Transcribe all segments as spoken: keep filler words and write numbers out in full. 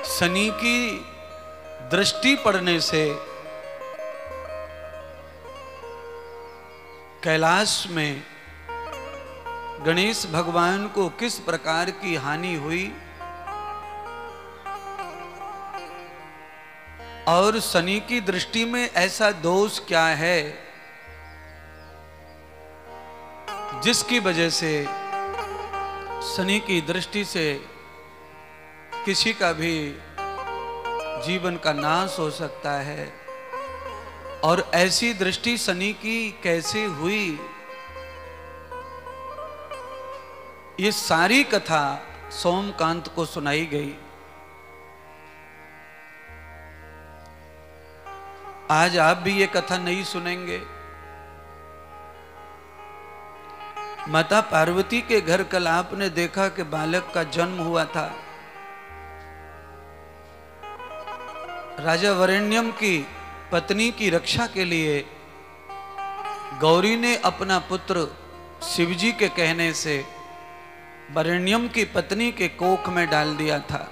शनि की दृष्टि पड़ने से कैलाश में गणेश भगवान को किस प्रकार की हानि हुई और शनि की दृष्टि में ऐसा दोष क्या है जिसकी वजह से शनि की दृष्टि से किसी का भी जीवन का नाश हो सकता है। और ऐसी दृष्टि शनि की कैसे हुई, ये सारी कथा सोमकांत को सुनाई गई। आज आप भी ये कथा नहीं सुनेंगे। माता पार्वती के घर कल आपने देखा कि बालक का जन्म हुआ था। राजा वरेण्यम की पत्नी की रक्षा के लिए गौरी ने अपना पुत्र शिवजी के कहने से वरेण्यम की पत्नी के कोख में डाल दिया था।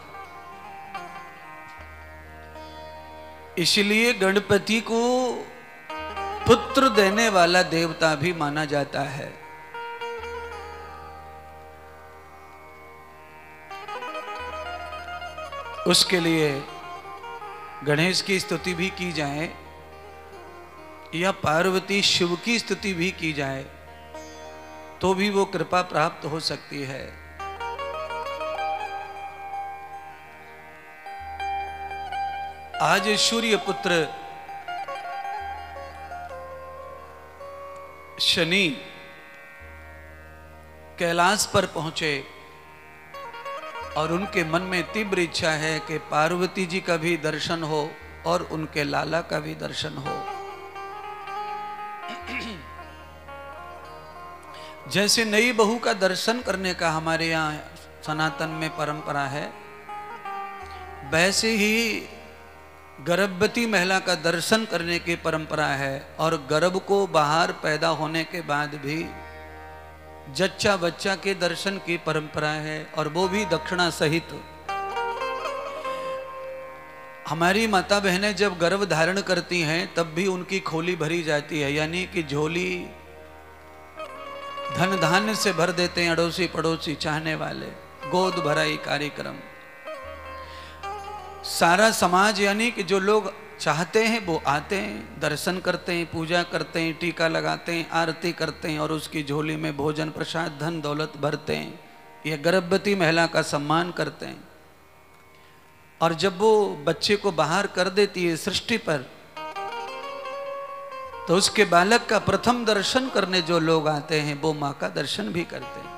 इसलिए गणपति को पुत्र देने वाला देवता भी माना जाता है। उसके लिए गणेश की स्तुति भी की जाए या पार्वती शिव की स्तुति भी की जाए तो भी वो कृपा प्राप्त हो सकती है। आज सूर्य पुत्र शनि कैलाश पर पहुंचे और उनके मन में तीव्र इच्छा है कि पार्वती जी का भी दर्शन हो और उनके लाला का भी दर्शन हो। जैसे नई बहू का दर्शन करने का हमारे यहाँ सनातन में परंपरा है, वैसे ही गर्भवती महिला का दर्शन करने की परंपरा है। और गर्भ को बाहर पैदा होने के बाद भी जच्चा बच्चा के दर्शन की परंपरा है, और वो भी दक्षिणा सहित। हमारी माता बहनें जब गर्भ धारण करती हैं तब भी उनकी खोली भरी जाती है, यानी कि झोली धन धान्य से भर देते हैं अड़ोसी पड़ोसी चाहने वाले। गोद भराई कार्यक्रम, सारा समाज यानी कि जो लोग चाहते हैं वो आते हैं, दर्शन करते हैं, पूजा करते हैं, टीका लगाते हैं, आरती करते हैं और उसकी झोली में भोजन प्रसाद धन दौलत भरते हैं। यह गर्भवती महिला का सम्मान करते हैं। और जब वो बच्चे को बाहर कर देती है सृष्टि पर, तो उसके बालक का प्रथम दर्शन करने जो लोग आते हैं वो माँ का दर्शन भी करते हैं।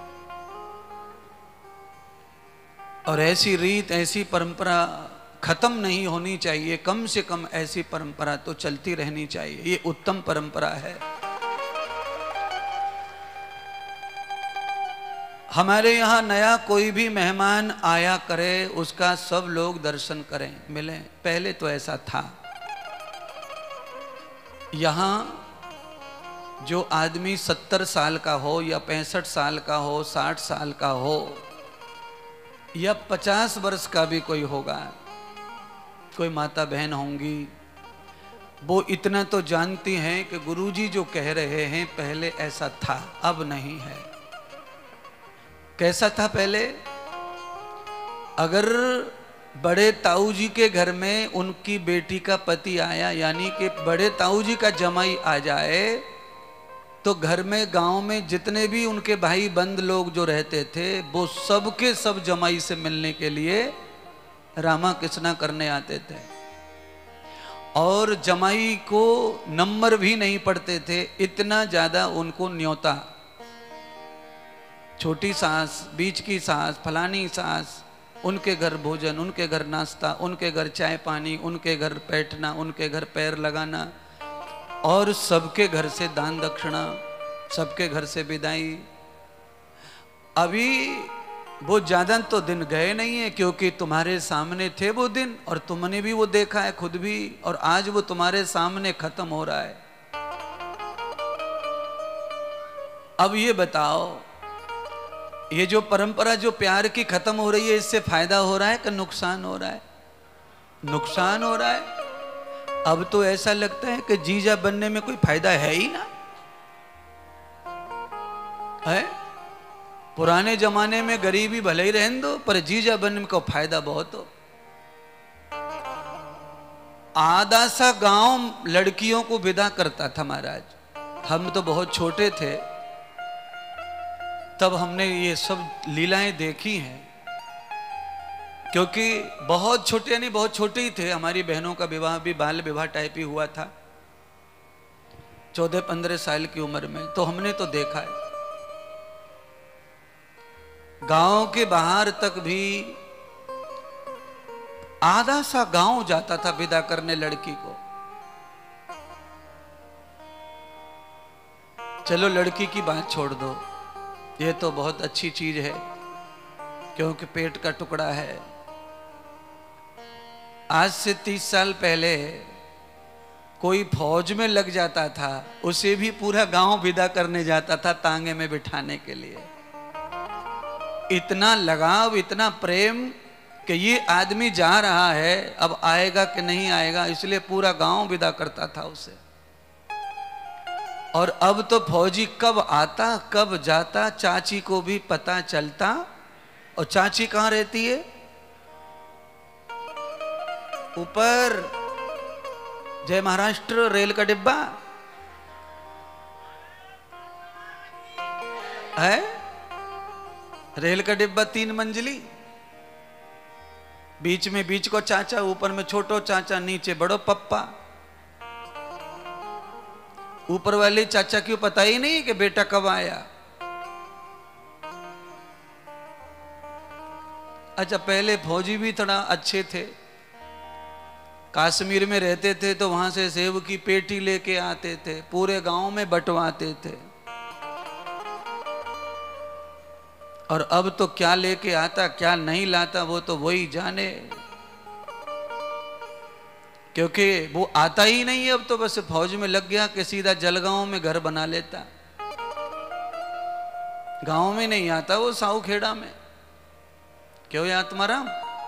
और ऐसी रीत, ऐसी परंपरा खत्म नहीं होनी चाहिए। कम से कम ऐसी परंपरा तो चलती रहनी चाहिए। ये उत्तम परंपरा है। हमारे यहाँ नया कोई भी मेहमान आया करे उसका सब लोग दर्शन करें, मिलें। पहले तो ऐसा था। यहाँ जो आदमी सत्तर साल का हो या पैंसठ साल का हो, साठ साल का हो या पचास वर्ष का भी कोई होगा, कोई माता बहन होंगी, वो इतना तो जानती हैं कि गुरुजी जो कह रहे हैं पहले ऐसा था, अब नहीं है। कैसा था पहले? अगर बड़े ताऊ जी के घर में उनकी बेटी का पति आया, यानी कि बड़े ताऊ जी का जमाई आ जाए, तो घर में गांव में जितने भी उनके भाई बंद लोग जो रहते थे वो सबके सब जमाई से मिलने के लिए रामा कृष्णा करने आते थे। और जमाई को नंबर भी नहीं पड़ते थे, इतना ज्यादा उनको न्योता। छोटी सास, बीच की सास, फलानी सास, उनके घर भोजन, उनके घर नाश्ता, उनके घर चाय पानी, उनके घर बैठना, उनके घर पैर लगाना, और सबके घर से दान दक्षिणा, सबके घर से विदाई। अभी वो ज्यादा तो दिन गए नहीं है, क्योंकि तुम्हारे सामने थे वो दिन और तुमने भी वो देखा है खुद भी, और आज वो तुम्हारे सामने खत्म हो रहा है। अब ये बताओ, ये जो परंपरा जो प्यार की खत्म हो रही है, इससे फायदा हो रहा है कि नुकसान हो रहा है? नुकसान हो रहा है। अब तो ऐसा लगता है कि जीजा बनने में कोई फायदा है ही ना है। पुराने जमाने में गरीबी भले ही रहने दो, पर जीजा बनने में को फायदा बहुत हो। आधा सा गांव लड़कियों को विदा करता था महाराज। हम तो बहुत छोटे थे तब हमने ये सब लीलाएं देखी हैं, क्योंकि बहुत छोटे यानी बहुत छोटे ही थे। हमारी बहनों का विवाह भी बाल विवाह टाइप ही हुआ था, चौदह पंद्रह साल की उम्र में। तो हमने तो देखा है गांव के बाहर तक भी आधा सा गांव जाता था विदा करने लड़की को। चलो लड़की की बात छोड़ दो, ये तो बहुत अच्छी चीज है क्योंकि पेट का टुकड़ा है। आज से तीस साल पहले कोई फौज में लग जाता था, उसे भी पूरा गांव विदा करने जाता था तांगे में बिठाने के लिए। इतना लगाव, इतना प्रेम कि ये आदमी जा रहा है, अब आएगा कि नहीं आएगा, इसलिए पूरा गांव विदा करता था उसे। और अब तो फौजी कब आता कब जाता चाची को भी पता चलता। और चाची कहां रहती है? ऊपर जय महाराष्ट्र रेल का डिब्बा है, रेल का डिब्बा तीन मंजिली, बीच में बीच को चाचा, ऊपर में छोटो चाचा, नीचे बड़ो पप्पा। ऊपर वाले चाचा क्यों पता ही नहीं कि बेटा कब आया। अच्छा पहले फौजी भी थोड़ा अच्छे थे, कश्मीर में रहते थे तो वहां से सेब की पेटी लेके आते थे, पूरे गांव में बंटवाते थे। और अब तो क्या लेके आता क्या नहीं लाता वो तो वही जाने, क्योंकि वो आता ही नहीं है। अब तो बस फौज में लग गया कि सीधा जलगांव में घर बना लेता, गांव में नहीं आता वो, साऊ खेड़ा में। क्यों या आत्माराम?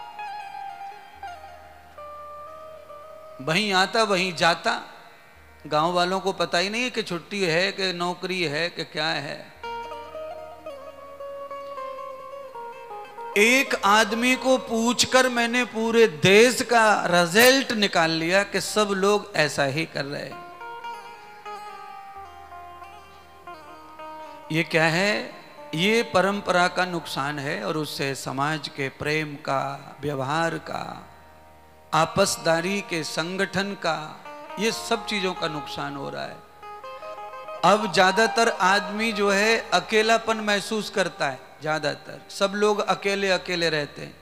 वहीं आता वहीं जाता, गांव वालों को पता ही नहीं है कि छुट्टी है कि नौकरी है कि क्या है। एक आदमी को पूछकर मैंने पूरे देश का रिजल्ट निकाल लिया कि सब लोग ऐसा ही कर रहे हैं। ये क्या है? ये परंपरा का नुकसान है और उससे समाज के प्रेम का, व्यवहार का, आपसदारी के संगठन का, ये सब चीजों का नुकसान हो रहा है। अब ज्यादातर आदमी जो है अकेलापन महसूस करता है, ज्यादातर सब लोग अकेले अकेले रहते हैं।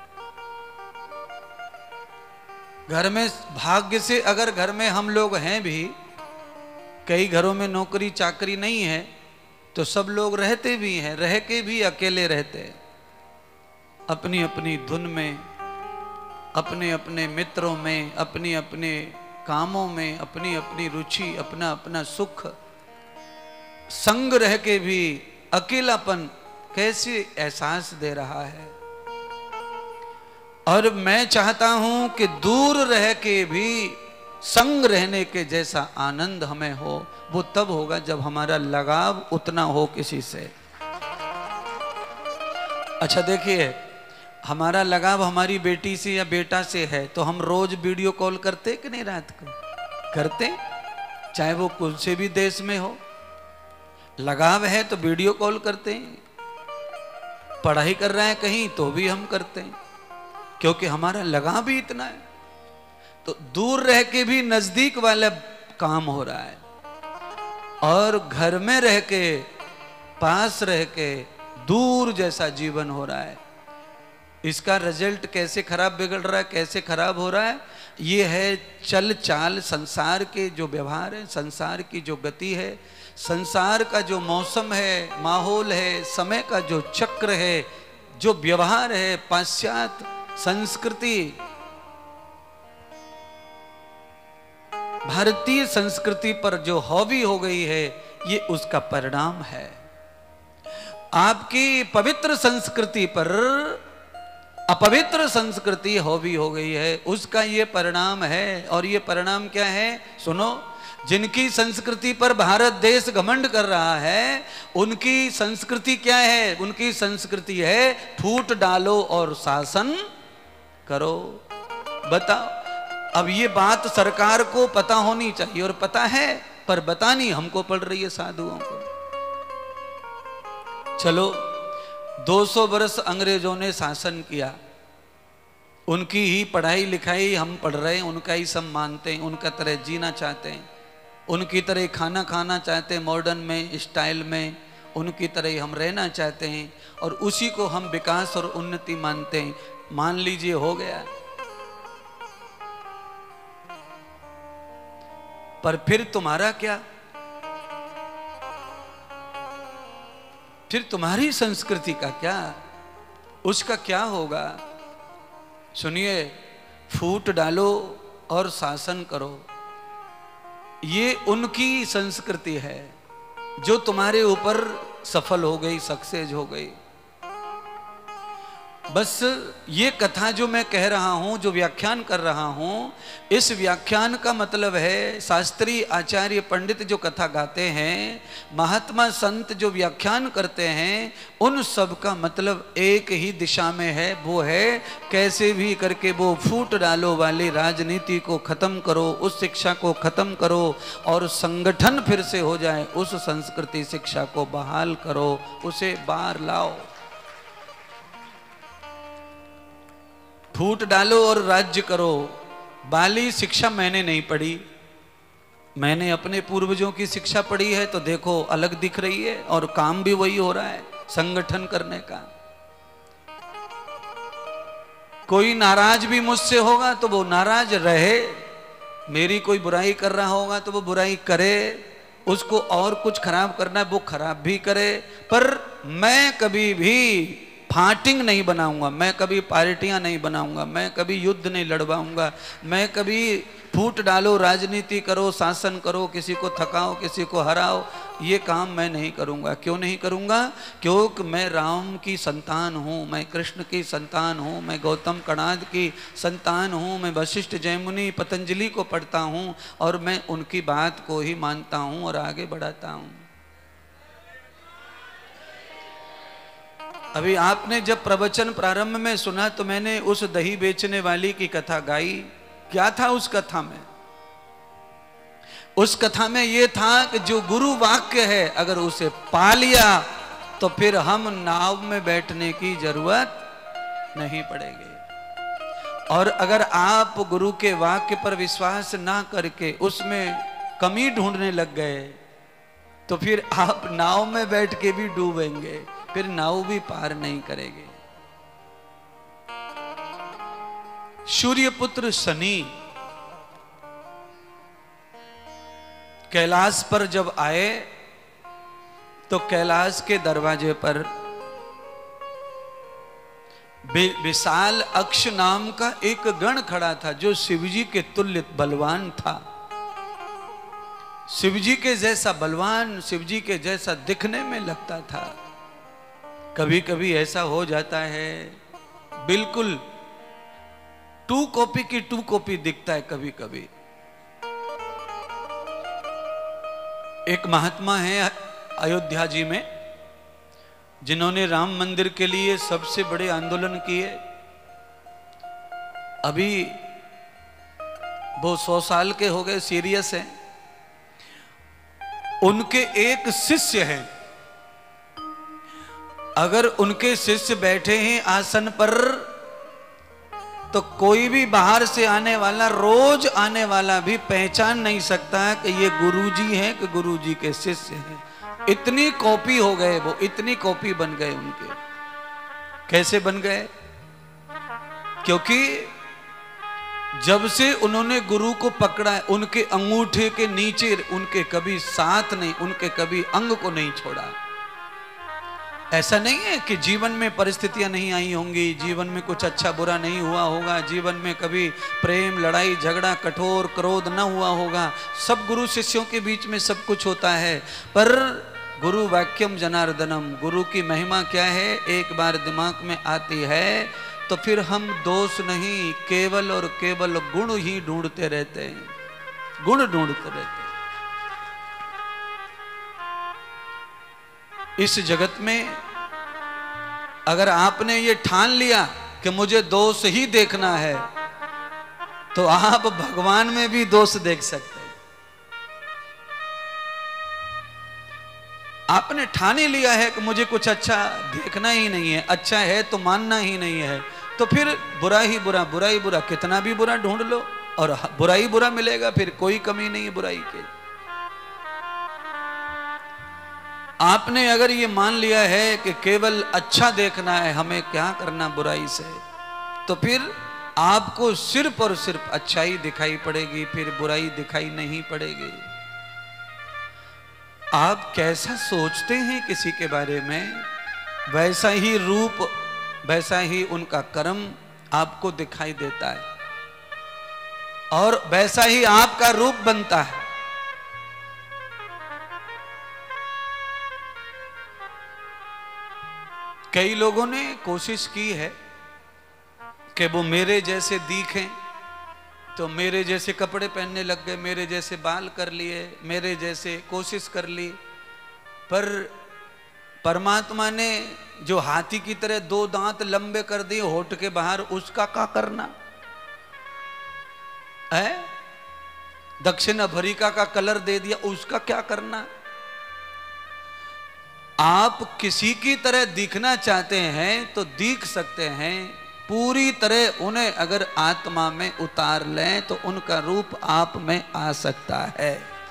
घर में भाग्य से अगर घर में हम लोग हैं भी, कई घरों में नौकरी चाकरी नहीं है तो सब लोग रहते भी हैं, रह के भी अकेले रहते हैं, अपनी अपनी धुन में, अपने अपने मित्रों में, अपने अपने कामों में, अपनी अपनी रुचि, अपना अपना सुख। संग रह के भी अकेलापन कैसे एहसास दे रहा है। और मैं चाहता हूं कि दूर रह के भी संग रहने के जैसा आनंद हमें हो। वो तब होगा जब हमारा लगाव उतना हो किसी से। अच्छा देखिए, हमारा लगाव हमारी बेटी से या बेटा से है तो हम रोज वीडियो कॉल करते कि नहीं? रात को करते, चाहे वो कौन से भी देश में हो। लगाव है तो वीडियो कॉल करते हैं, पढ़ाई कर रहे हैं कहीं तो भी हम करते हैं, क्योंकि हमारा लगाव भी इतना है। तो दूर रह के भी नजदीक वाला काम हो रहा है, और घर में रह के, पास रह के दूर जैसा जीवन हो रहा है। इसका रिजल्ट कैसे खराब बिगड़ रहा है, कैसे खराब हो रहा है? ये है चल चाल, संसार के जो व्यवहार है, संसार की जो गति है, संसार का जो मौसम है, माहौल है, समय का जो चक्र है, जो व्यवहार है, पाश्चात्य संस्कृति, भारतीय संस्कृति पर जो हावी हो गई है, ये उसका परिणाम है। आपकी पवित्र संस्कृति पर अपवित्र संस्कृति होवी हो गई है, उसका ये परिणाम है। और ये परिणाम क्या है सुनो, जिनकी संस्कृति पर भारत देश घमंड कर रहा है, उनकी संस्कृति क्या है? उनकी संस्कृति है फूट डालो और शासन करो। बताओ, अब ये बात सरकार को पता होनी चाहिए, और पता है पर बतानी हमको पड़ रही है साधुओं को। चलो दो सौ वर्ष अंग्रेजों ने शासन किया, उनकी ही पढ़ाई लिखाई हम पढ़ रहे हैं, उनका ही सब मानते हैं, उनका तरह जीना चाहते हैं, उनकी तरह खाना खाना चाहते हैं, मॉडर्न में स्टाइल में, उनकी तरह हम रहना चाहते हैं, और उसी को हम विकास और उन्नति मानते हैं। मान लीजिए हो गया, पर फिर तुम्हारा क्या? फिर तुम्हारी संस्कृति का क्या? उसका क्या होगा? सुनिए, फूट डालो और शासन करो, ये उनकी संस्कृति है जो तुम्हारे ऊपर सफल हो गई, सक्सेस हो गई। बस ये कथा जो मैं कह रहा हूं, जो व्याख्यान कर रहा हूं, इस व्याख्यान का मतलब है शास्त्री आचार्य पंडित जो कथा गाते हैं, महात्मा संत जो व्याख्यान करते हैं, उन सब का मतलब एक ही दिशा में है। वो है कैसे भी करके वो फूट डालो वाली राजनीति को खत्म करो, उस शिक्षा को खत्म करो, और संगठन फिर से हो जाए, उस संस्कृति शिक्षा को बहाल करो, उसे बाहर लाओ। फूट डालो और राज्य करो वाली शिक्षा मैंने नहीं पढ़ी, मैंने अपने पूर्वजों की शिक्षा पढ़ी है, तो देखो अलग दिख रही है, और काम भी वही हो रहा है संगठन करने का। कोई नाराज भी मुझसे होगा तो वो नाराज रहे, मेरी कोई बुराई कर रहा होगा तो वो बुराई करे, उसको और कुछ खराब करना है वो खराब भी करे, पर मैं कभी भी फाइटिंग नहीं बनाऊंगा, मैं कभी पार्टियां नहीं बनाऊंगा, मैं कभी युद्ध नहीं लड़वाऊंगा, मैं कभी फूट डालो, राजनीति करो, शासन करो, किसी को थकाओ, किसी को हराओ, ये काम मैं नहीं करूंगा। क्यों नहीं करूंगा? क्योंकि मैं राम की संतान हूँ, मैं कृष्ण की संतान हूँ, मैं गौतम कणाद की संतान हूँ, मैं वशिष्ठ जयमुनि पतंजलि को पढ़ता हूँ, और मैं उनकी बात को ही मानता हूँ और आगे बढ़ाता हूँ। अभी आपने जब प्रवचन प्रारंभ में सुना तो मैंने उस दही बेचने वाली की कथा गाई। क्या था उस कथा में? उस कथा में यह था कि जो गुरु वाक्य है अगर उसे पा लिया तो फिर हम नाव में बैठने की जरूरत नहीं पड़ेगी। और अगर आप गुरु के वाक्य पर विश्वास ना करके उसमें कमी ढूंढने लग गए तो फिर आप नाव में बैठ के भी डूबेंगे, फिर नाव भी पार नहीं करेंगे। सूर्यपुत्र शनि कैलाश पर जब आए तो कैलाश के दरवाजे पर विशाल अक्ष नाम का एक गण खड़ा था जो शिवजी के तुल्य बलवान था। शिवजी के जैसा बलवान, शिवजी के जैसा दिखने में लगता था। कभी कभी ऐसा हो जाता है बिल्कुल टू कॉपी की टू कॉपी दिखता है कभी कभी। एक महात्मा है अयोध्या जी में जिन्होंने राम मंदिर के लिए सबसे बड़े आंदोलन किए। अभी वो सौ साल के हो गए, सीरियस हैं। उनके एक शिष्य हैं, अगर उनके शिष्य बैठे हैं आसन पर तो कोई भी बाहर से आने वाला, रोज आने वाला भी पहचान नहीं सकता कि ये गुरुजी हैं कि गुरुजी के शिष्य हैं। इतनी कॉपी हो गए वो, इतनी कॉपी बन गए उनके। कैसे बन गए? क्योंकि जब से उन्होंने गुरु को पकड़ा है, उनके अंगूठे के नीचे उनके कभी साथ नहीं, उनके कभी अंग को नहीं छोड़ा। ऐसा नहीं है कि जीवन में परिस्थितियां नहीं आई होंगी, जीवन में कुछ अच्छा बुरा नहीं हुआ होगा, जीवन में कभी प्रेम, लड़ाई, झगड़ा, कठोर क्रोध न हुआ होगा। सब गुरु शिष्यों के बीच में सब कुछ होता है। पर गुरु वाक्यम जनार्दनम, गुरु की महिमा क्या है एक बार दिमाग में आती है तो फिर हम दोष नहीं, केवल और केवल गुण ही ढूंढते रहते हैं, गुण ढूंढते रहते हैं। इस जगत में अगर आपने ये ठान लिया कि मुझे दोष ही देखना है, तो आप भगवान में भी दोष देख सकते हैं। आपने ठान ही लिया है कि मुझे कुछ अच्छा देखना ही नहीं है, अच्छा है तो मानना ही नहीं है, तो फिर बुरा ही बुरा, बुरा ही बुरा, कितना भी बुरा ढूंढ लो और बुरा ही बुरा मिलेगा, फिर कोई कमी नहीं है बुराई की। आपने अगर ये मान लिया है कि केवल अच्छा देखना है, हमें क्या करना बुराई से, तो फिर आपको सिर्फ और सिर्फ अच्छाई दिखाई पड़ेगी, फिर बुराई दिखाई नहीं पड़ेगी। आप कैसा सोचते हैं किसी के बारे में, वैसा ही रूप, वैसा ही उनका कर्म आपको दिखाई देता है और वैसा ही आपका रूप बनता है। कई लोगों ने कोशिश की है कि वो मेरे जैसे दिखें, तो मेरे जैसे कपड़े पहनने लग गए, मेरे जैसे बाल कर लिए, मेरे जैसे कोशिश कर ली, पर परमात्मा ने जो हाथी की तरह दो दांत लंबे कर दिए होठ के बाहर, उसका क्या करना है? दक्षिण अफ्रीका का कलर दे दिया, उसका क्या करना? आप किसी की तरह दिखना चाहते हैं तो दिख सकते हैं, पूरी तरह उन्हें अगर आत्मा में उतार लें तो उनका रूप आप में आ सकता है।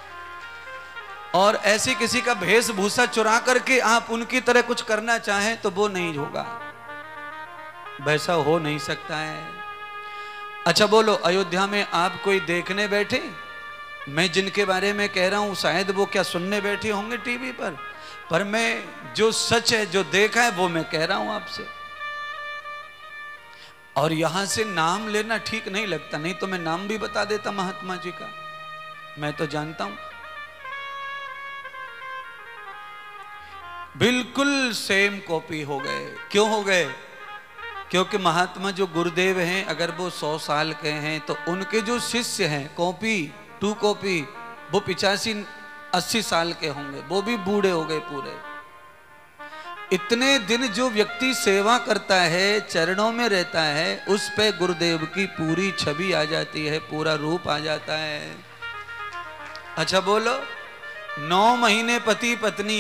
और ऐसे किसी का वेशभूषा चुरा करके आप उनकी तरह कुछ करना चाहें तो वो नहीं होगा, वैसा हो नहीं सकता है। अच्छा बोलो, अयोध्या में आप कोई देखने बैठे? मैं जिनके बारे में कह रहा हूं शायद वो क्या सुनने बैठे होंगे टीवी पर, पर मैं जो सच है, जो देखा है, वो मैं कह रहा हूं आपसे। और यहां से नाम लेना ठीक नहीं लगता, नहीं तो मैं नाम भी बता देता महात्मा जी का, मैं तो जानता हूं। बिल्कुल सेम कॉपी हो गए। क्यों हो गए? क्योंकि महात्मा जो गुरुदेव हैं, अगर वो सौ साल के हैं तो उनके जो शिष्य हैं कॉपी टू कॉपी, वो पिचासी अस्सी साल के होंगे, वो भी बूढ़े हो गए पूरे। इतने दिन जो व्यक्ति सेवा करता है, चरणों में रहता है, उस पे गुरुदेव की पूरी छवि आ जाती है, पूरा रूप आ जाता है। अच्छा बोलो, नौ महीने पति पत्नी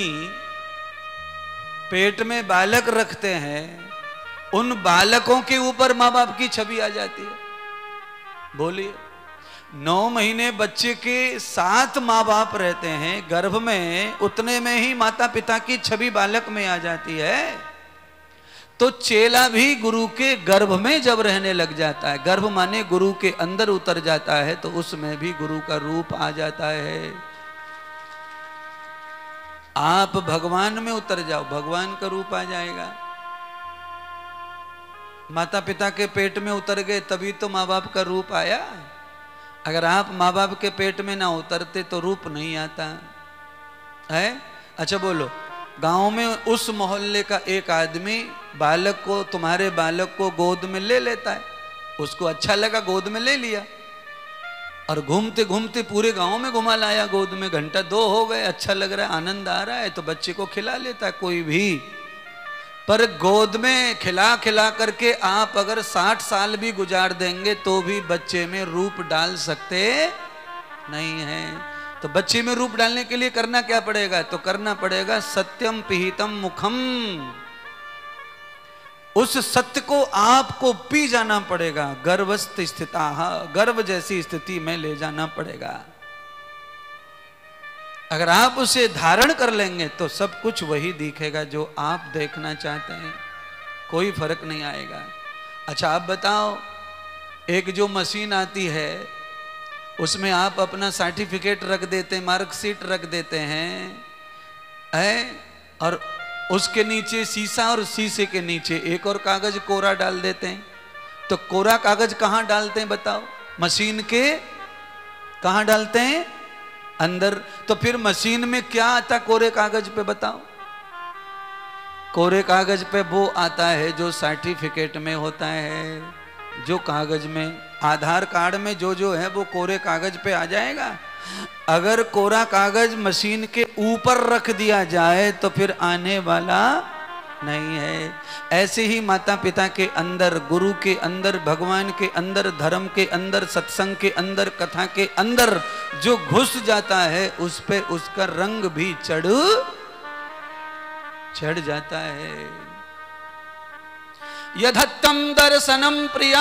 पेट में बालक रखते हैं, उन बालकों के ऊपर माँ बाप की छवि आ जाती है। बोलिए, नौ महीने बच्चे के साथ माँ बाप रहते हैं गर्भ में, उतने में ही माता पिता की छवि बालक में आ जाती है। तो चेला भी गुरु के गर्भ में जब रहने लग जाता है, गर्भ माने गुरु के अंदर उतर जाता है, तो उसमें भी गुरु का रूप आ जाता है। आप भगवान में उतर जाओ, भगवान का रूप आ जाएगा। माता पिता के पेट में उतर गए तभी तो माँ बाप का रूप आया। अगर आप माँ बाप के पेट में ना उतरते तो रूप नहीं आता है। अच्छा बोलो, गांव में उस मोहल्ले का एक आदमी बालक को, तुम्हारे बालक को गोद में ले लेता है, उसको अच्छा लगा, गोद में ले लिया, और घूमते घूमते पूरे गांव में घुमा लाया गोद में। घंटा दो हो गए, अच्छा लग रहा है, आनंद आ रहा है, तो बच्चे को खिला लेता है कोई भी। पर गोद में खिला खिला करके आप अगर साठ साल भी गुजार देंगे तो भी बच्चे में रूप डाल सकते नहीं है। तो बच्चे में रूप डालने के लिए करना क्या पड़ेगा? तो करना पड़ेगा सत्यम पिहितम मुखम। उस सत्य को आपको पी जाना पड़ेगा। गर्भस्थ स्थिता, गर्भ जैसी स्थिति में ले जाना पड़ेगा। अगर आप उसे धारण कर लेंगे तो सब कुछ वही दिखेगा जो आप देखना चाहते हैं, कोई फर्क नहीं आएगा। अच्छा आप बताओ, एक जो मशीन आती है उसमें आप अपना सर्टिफिकेट रख देते हैं, मार्कशीट रख देते हैं, है? और उसके नीचे शीशा और शीशे के नीचे एक और कागज कोरा डाल देते हैं। तो कोरा कागज कहाँ डालते हैं बताओ? मशीन के कहाँ डालते हैं? अंदर। तो फिर मशीन में क्या आता कोरे कागज पे बताओ? कोरे कागज पे वो आता है जो सर्टिफिकेट में होता है, जो कागज में, आधार कार्ड में जो जो है वो कोरे कागज पे आ जाएगा। अगर कोरा कागज मशीन के ऊपर रख दिया जाए तो फिर आने वाला नहीं है। ऐसे ही माता पिता के अंदर, गुरु के अंदर, भगवान के अंदर, धर्म के अंदर, सत्संग के अंदर, कथा के अंदर जो घुस जाता है उस पे उसका रंग भी चढ़ चढ़ जाता है। यदत्तम दर्शनम प्रिया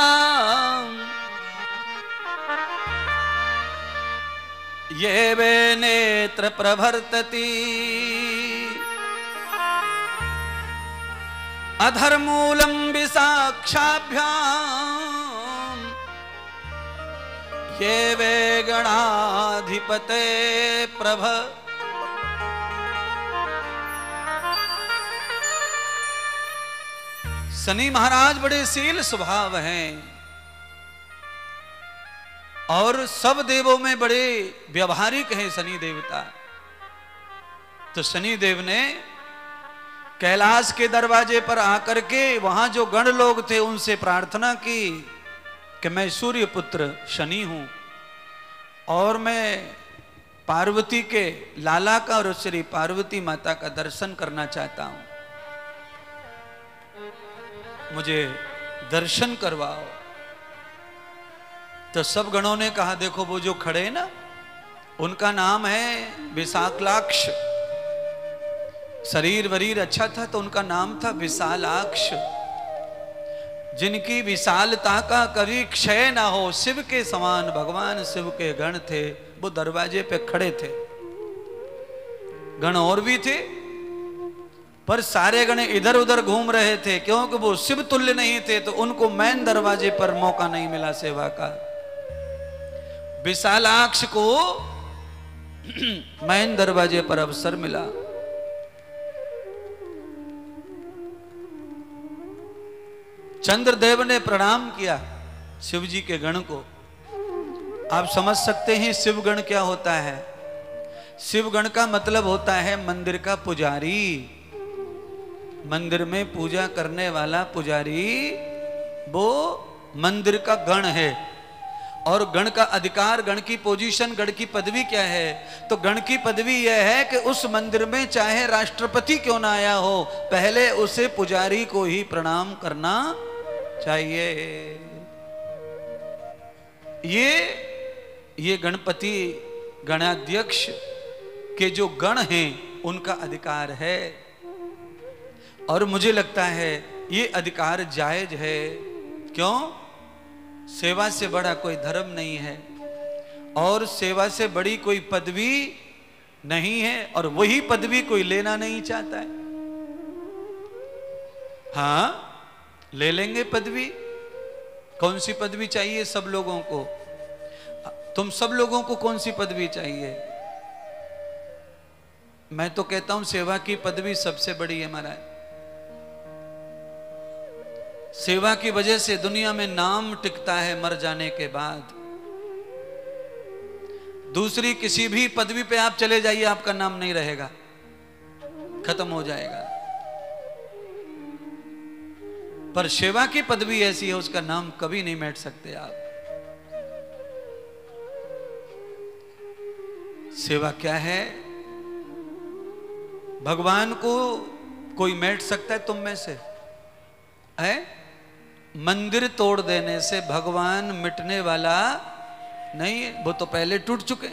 ये वे नेत्र प्रभर्तती अधर्मूलम विसाक्षाभ्याम ये वे गणाधिपते प्रभ। शनि महाराज बड़े शील स्वभाव हैं और सब देवों में बड़े व्यवहारिक हैं शनि देवता। तो शनि देव ने कैलाश के दरवाजे पर आकर के वहां जो गण लोग थे उनसे प्रार्थना की कि मैं सूर्य पुत्र शनि हूं और मैं पार्वती के लाला का और श्री पार्वती माता का दर्शन करना चाहता हूं, मुझे दर्शन करवाओ। तो सब गणों ने कहा देखो वो जो खड़े ना उनका नाम है विशालाक्ष। शरीर वरीर अच्छा था तो उनका नाम था विशालाक्ष। जिनकी विशालता का कभी क्षय ना हो, शिव के समान भगवान शिव के गण थे, वो दरवाजे पे खड़े थे। गण और भी थे पर सारे गण इधर उधर घूम रहे थे क्योंकि वो शिव तुल्य नहीं थे, तो उनको मैन दरवाजे पर मौका नहीं मिला सेवा का। विशालाक्ष को मैन दरवाजे पर अवसर मिला। चंद्रदेव ने प्रणाम किया शिव जी के गण को। आप समझ सकते हैं शिवगण क्या होता है। शिवगण का मतलब होता है मंदिर का पुजारी, मंदिर में पूजा करने वाला पुजारी, वो मंदिर का गण है। और गण का अधिकार, गण की पोजीशन, गण की पदवी क्या है? तो गण की पदवी यह है कि उस मंदिर में चाहे राष्ट्रपति क्यों ना आया हो, पहले उसे पुजारी को ही प्रणाम करना चाहिए। ये ये गणपति गणाध्यक्ष के जो गण हैं उनका अधिकार है और मुझे लगता है ये अधिकार जायज है। क्यों? सेवा से बड़ा कोई धर्म नहीं है और सेवा से बड़ी कोई पदवी नहीं है और वही पदवी कोई लेना नहीं चाहता है। हाँ, ले लेंगे पदवी। कौन सी पदवी चाहिए सब लोगों को? तुम सब लोगों को कौन सी पदवी चाहिए? मैं तो कहता हूं सेवा की पदवी सबसे बड़ी है महाराज। सेवा की वजह से दुनिया में नाम टिकता है मर जाने के बाद। दूसरी किसी भी पदवी पे आप चले जाइए, आपका नाम नहीं रहेगा, खत्म हो जाएगा। पर सेवा की पदवी ऐसी है, उसका नाम कभी नहीं मिट सकते आप। सेवा क्या है? भगवान को कोई मिट सकता है तुम में से? है? मंदिर तोड़ देने से भगवान मिटने वाला नहीं है, वो तो पहले टूट चुके।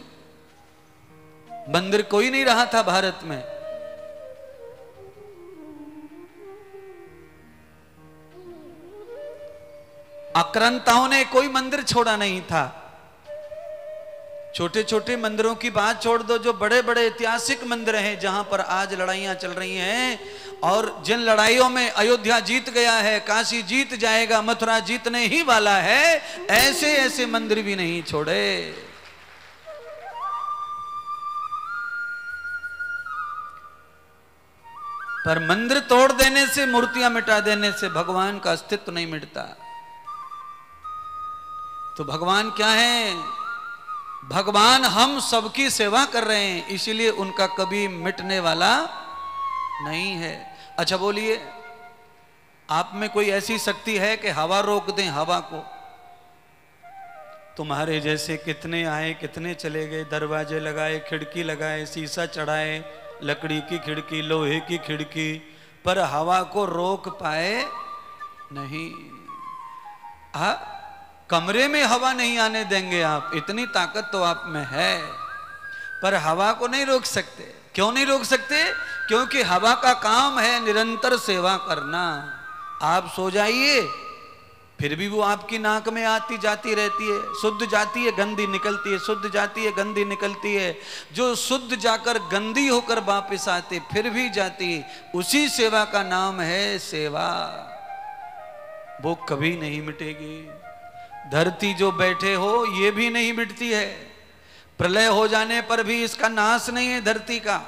मंदिर कोई नहीं रहा था भारत में। आक्रांताओं ने कोई मंदिर छोड़ा नहीं था। छोटे छोटे मंदिरों की बात छोड़ दो, जो बड़े बड़े ऐतिहासिक मंदिर हैं जहां पर आज लड़ाइयां चल रही हैं और जिन लड़ाइयों में अयोध्या जीत गया है, काशी जीत जाएगा, मथुरा जीतने ही वाला है, ऐसे ऐसे मंदिर भी नहीं छोड़े। पर मंदिर तोड़ देने से, मूर्तियां मिटा देने से भगवान का अस्तित्व नहीं मिटता। तो भगवान क्या है? भगवान हम सबकी सेवा कर रहे हैं, इसीलिए उनका कभी मिटने वाला नहीं है। अच्छा बोलिए, आप में कोई ऐसी शक्ति है कि हवा रोक दें हवा को? तुम्हारे जैसे कितने आए कितने चले गए, दरवाजे लगाए, खिड़की लगाए, शीशा चढ़ाए, लकड़ी की खिड़की, लोहे की खिड़की, पर हवा को रोक पाए नहीं। हा? कमरे में हवा नहीं आने देंगे आप, इतनी ताकत तो आप में है, पर हवा को नहीं रोक सकते। क्यों नहीं रोक सकते? क्योंकि हवा का काम है निरंतर सेवा करना। आप सो जाइए, फिर भी वो आपकी नाक में आती जाती रहती है, शुद्ध जाती है गंदी निकलती है, शुद्ध जाती है गंदी निकलती है। जो शुद्ध जाकर गंदी होकर वापस आती फिर भी जाती, उसी सेवा का नाम है सेवा। वो कभी नहीं मिटेगी। धरती जो बैठे हो ये भी नहीं मिटती है, प्रलय हो जाने पर भी इसका नाश नहीं है धरती का।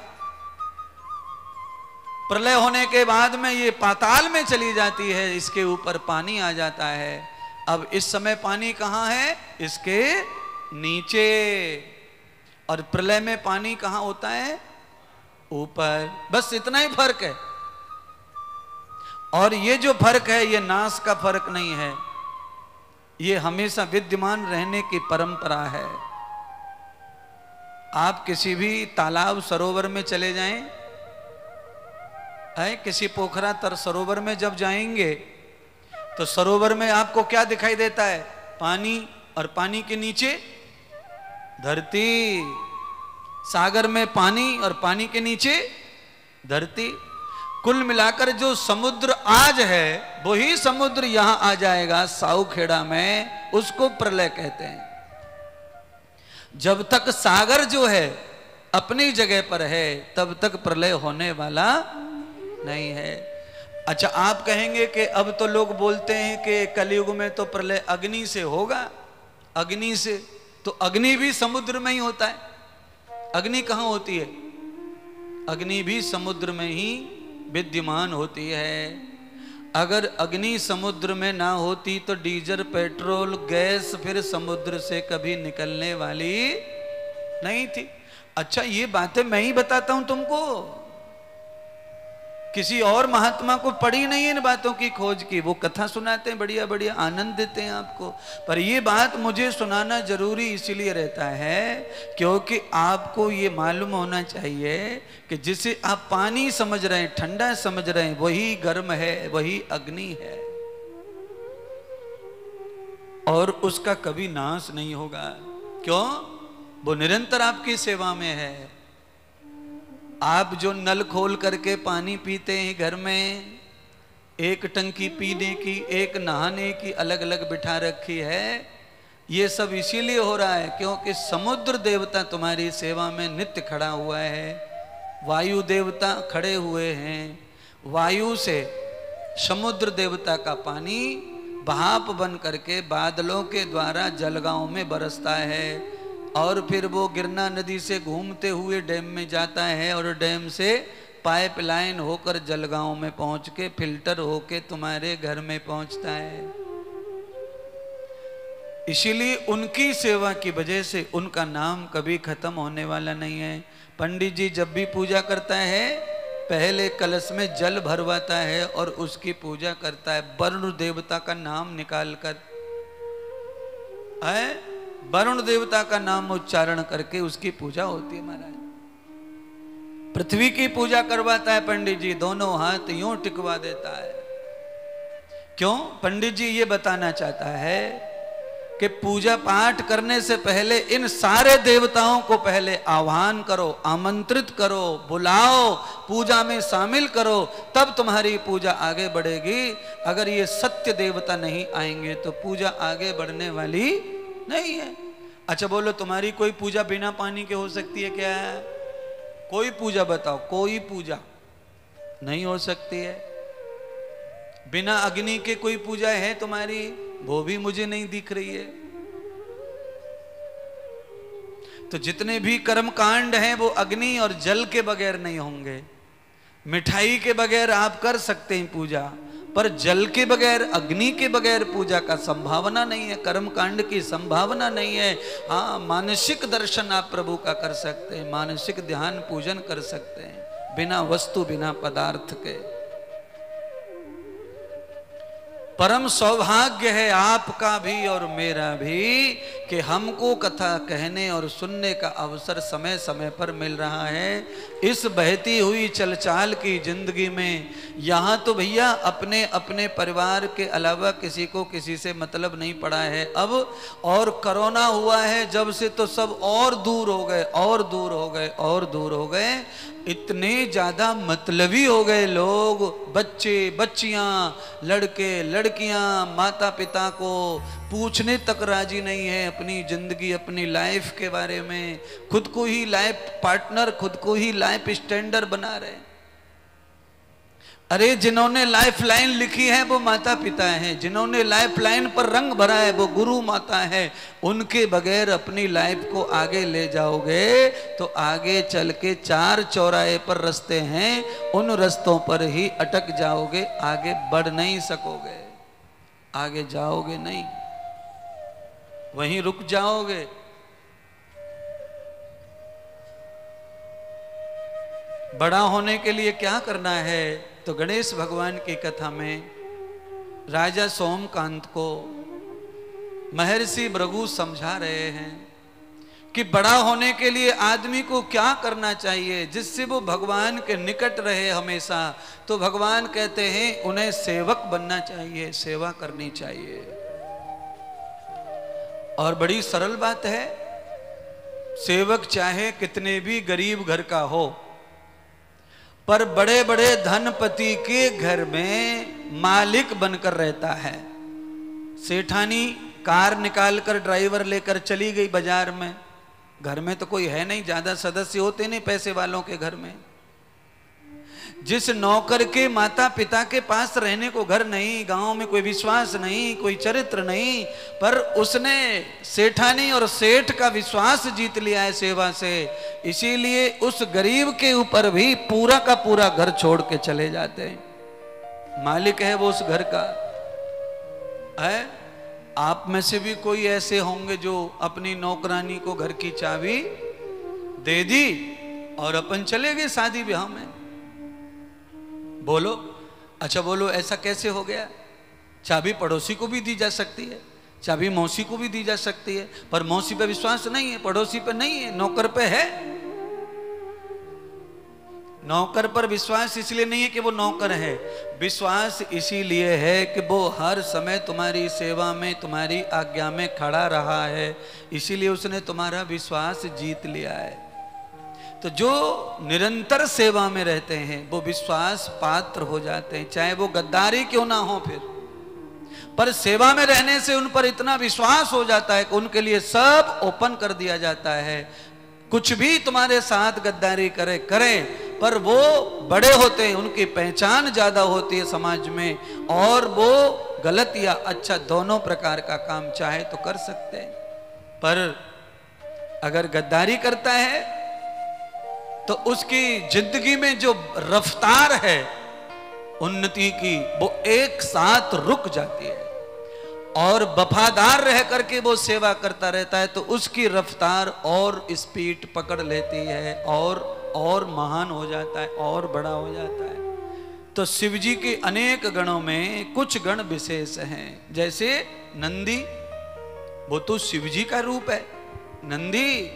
प्रलय होने के बाद में ये पाताल में चली जाती है, इसके ऊपर पानी आ जाता है। अब इस समय पानी कहाँ है? इसके नीचे। और प्रलय में पानी कहाँ होता है? ऊपर। बस इतना ही फर्क है। और ये जो फर्क है ये नाश का फर्क नहीं है, ये हमेशा विद्यमान रहने की परंपरा है। आप किसी भी तालाब सरोवर में चले जाएं, है किसी पोखरा तर सरोवर में जब जाएंगे तो सरोवर में आपको क्या दिखाई देता है? पानी, और पानी के नीचे धरती। सागर में पानी और पानी के नीचे धरती। कुल मिलाकर जो समुद्र आज है वही समुद्र यहां आ जाएगा साऊखेड़ा में, उसको प्रलय कहते हैं। जब तक सागर जो है अपनी जगह पर है तब तक प्रलय होने वाला नहीं है। अच्छा, आप कहेंगे कि अब तो लोग बोलते हैं कि कलयुग में तो प्रलय अग्नि से होगा। अग्नि से तो अग्नि भी समुद्र में ही होता है। अग्नि कहां होती है? अग्नि भी समुद्र में ही विद्यमान होती है। अगर अग्नि समुद्र में ना होती तो डीजल पेट्रोल गैस फिर समुद्र से कभी निकलने वाली नहीं थी। अच्छा, ये बातें मैं ही बताता हूं तुमको, किसी और महात्मा को पड़ी नहीं है इन बातों की खोज की। वो कथा सुनाते हैं, बढ़िया बढ़िया आनंद देते हैं आपको, पर ये बात मुझे सुनाना जरूरी इसलिए रहता है क्योंकि आपको ये मालूम होना चाहिए कि जिसे आप पानी समझ रहे हैं, ठंडा समझ रहे हैं, वही गर्म है, वही अग्नि है, और उसका कभी नाश नहीं होगा। क्यों? वो निरंतर आपकी सेवा में है। आप जो नल खोल करके पानी पीते हैं घर में, एक टंकी पीने की, एक नहाने की अलग अलग बिठा रखी है, ये सब इसीलिए हो रहा है क्योंकि समुद्र देवता तुम्हारी सेवा में नित्य खड़ा हुआ है। वायु देवता खड़े हुए हैं। वायु से समुद्र देवता का पानी भाप बन करके बादलों के द्वारा जलगांव में बरसता है, और फिर वो गिरना नदी से घूमते हुए डैम में जाता है, और डैम से पाइपलाइन होकर जलगांव में पहुंच के फिल्टर होके तुम्हारे घर में पहुंचता है। इसीलिए उनकी सेवा की वजह से उनका नाम कभी खत्म होने वाला नहीं है। पंडित जी जब भी पूजा करता है पहले कलश में जल भरवाता है और उसकी पूजा करता है, वरुण देवता का नाम निकाल कर, है वरुण देवता का नाम उच्चारण करके उसकी पूजा होती है महाराज। पृथ्वी की पूजा करवाता है पंडित जी, दोनों हाथ यूं टिकवा देता है। क्यों? पंडित जी ये बताना चाहता है कि पूजा पाठ करने से पहले इन सारे देवताओं को पहले आह्वान करो, आमंत्रित करो, बुलाओ, पूजा में शामिल करो, तब तुम्हारी पूजा आगे बढ़ेगी। अगर ये सत्य देवता नहीं आएंगे तो पूजा आगे बढ़ने वाली नहीं है। अच्छा बोलो, तुम्हारी कोई पूजा बिना पानी के हो सकती है क्या? कोई पूजा बताओ, कोई पूजा नहीं हो सकती है। बिना अग्नि के कोई पूजा है तुम्हारी? वो भी मुझे नहीं दिख रही है। तो जितने भी कर्म कांड हैं वो अग्नि और जल के बगैर नहीं होंगे। मिठाई के बगैर आप कर सकते हैं पूजा, पर जल के बगैर, अग्नि के बगैर पूजा का संभावना नहीं है, कर्म कांड की संभावना नहीं है। हाँ, मानसिक दर्शन आप प्रभु का कर सकते हैं, मानसिक ध्यान पूजन कर सकते हैं, बिना वस्तु बिना पदार्थ के। परम सौभाग्य है आपका भी और मेरा भी कि हमको कथा कहने और सुनने का अवसर समय समय पर मिल रहा है। इस बहती हुई चलचाल की जिंदगी में यहाँ तो भैया अपने अपने परिवार के अलावा किसी को किसी से मतलब नहीं पड़ा है अब। और कोरोना हुआ है जब से तो सब और दूर हो गए और दूर हो गए और दूर हो गए। इतने ज्यादा मतलबी हो गए लोग, बच्चे बच्चियां, लड़के लड़कियां, माता पिता को पूछने तक राजी नहीं है अपनी जिंदगी अपनी लाइफ के बारे में। खुद को ही लाइफ पार्टनर, खुद को ही लाइफ स्टैंडर्ड बना रहे। अरे जिन्होंने लाइफ लाइन लिखी है वो माता पिता हैं, जिन्होंने लाइफ लाइन पर रंग भरा है वो गुरु माता है। उनके बगैर अपनी लाइफ को आगे ले जाओगे तो आगे चल के चार चौराहे पर रास्ते हैं, उन रास्तों पर ही अटक जाओगे, आगे बढ़ नहीं सकोगे, आगे जाओगे नहीं, वहीं रुक जाओगे। बड़ा होने के लिए क्या करना है? तो गणेश भगवान की कथा में राजा सोमकांत को महर्षि भृगु समझा रहे हैं कि बड़ा होने के लिए आदमी को क्या करना चाहिए जिससे वो भगवान के निकट रहे हमेशा। तो भगवान कहते हैं उन्हें सेवक बनना चाहिए, सेवा करनी चाहिए। और बड़ी सरल बात है, सेवक चाहे कितने भी गरीब घर का हो, पर बड़े बड़े धनपति के घर में मालिक बनकर रहता है। सेठानी कार निकालकर ड्राइवर लेकर चली गई बाजार में, घर में तो कोई है नहीं, ज्यादा सदस्य होते नहीं पैसे वालों के घर में। जिस नौकर के माता पिता के पास रहने को घर नहीं, गांव में कोई विश्वास नहीं, कोई चरित्र नहीं, पर उसने सेठानी और सेठ का विश्वास जीत लिया है सेवा से, इसीलिए उस गरीब के ऊपर भी पूरा का पूरा घर छोड़ के चले जाते हैं। मालिक है वो उस घर का है। आप में से भी कोई ऐसे होंगे जो अपनी नौकरानी को घर की चाबी दे दी और अपन चले गए शादी ब्याह में। बोलो, अच्छा बोलो, ऐसा कैसे हो गया? चाबी पड़ोसी को भी दी जा सकती है, चाबी मौसी को भी दी जा सकती है, पर मौसी पे विश्वास नहीं है, पड़ोसी पे नहीं है, नौकर पे है। नौकर पर विश्वास इसलिए नहीं है कि वो नौकर है, विश्वास इसीलिए है कि वो हर समय तुम्हारी सेवा में, तुम्हारी आज्ञा में खड़ा रहा है, इसीलिए उसने तुम्हारा विश्वास जीत लिया है। तो जो निरंतर सेवा में रहते हैं वो विश्वास पात्र हो जाते हैं, चाहे वो गद्दारी क्यों ना हो फिर, पर सेवा में रहने से उन पर इतना विश्वास हो जाता है कि उनके लिए सब ओपन कर दिया जाता है। कुछ भी तुम्हारे साथ गद्दारी करे करे, पर वो बड़े होते हैं, उनकी पहचान ज्यादा होती है समाज में, और वो गलत या अच्छा दोनों प्रकार का काम चाहे तो कर सकते हैं। पर अगर गद्दारी करता है तो उसकी जिंदगी में जो रफ्तार है उन्नति की वो एक साथ रुक जाती है, और वफादार रह करके वो सेवा करता रहता है तो उसकी रफ्तार और स्पीड पकड़ लेती है, और और महान हो जाता है, और बड़ा हो जाता है। तो शिव जी के अनेक गणों में कुछ गण विशेष हैं, जैसे नंदी, वो तो शिव जी का रूप है। नंदी,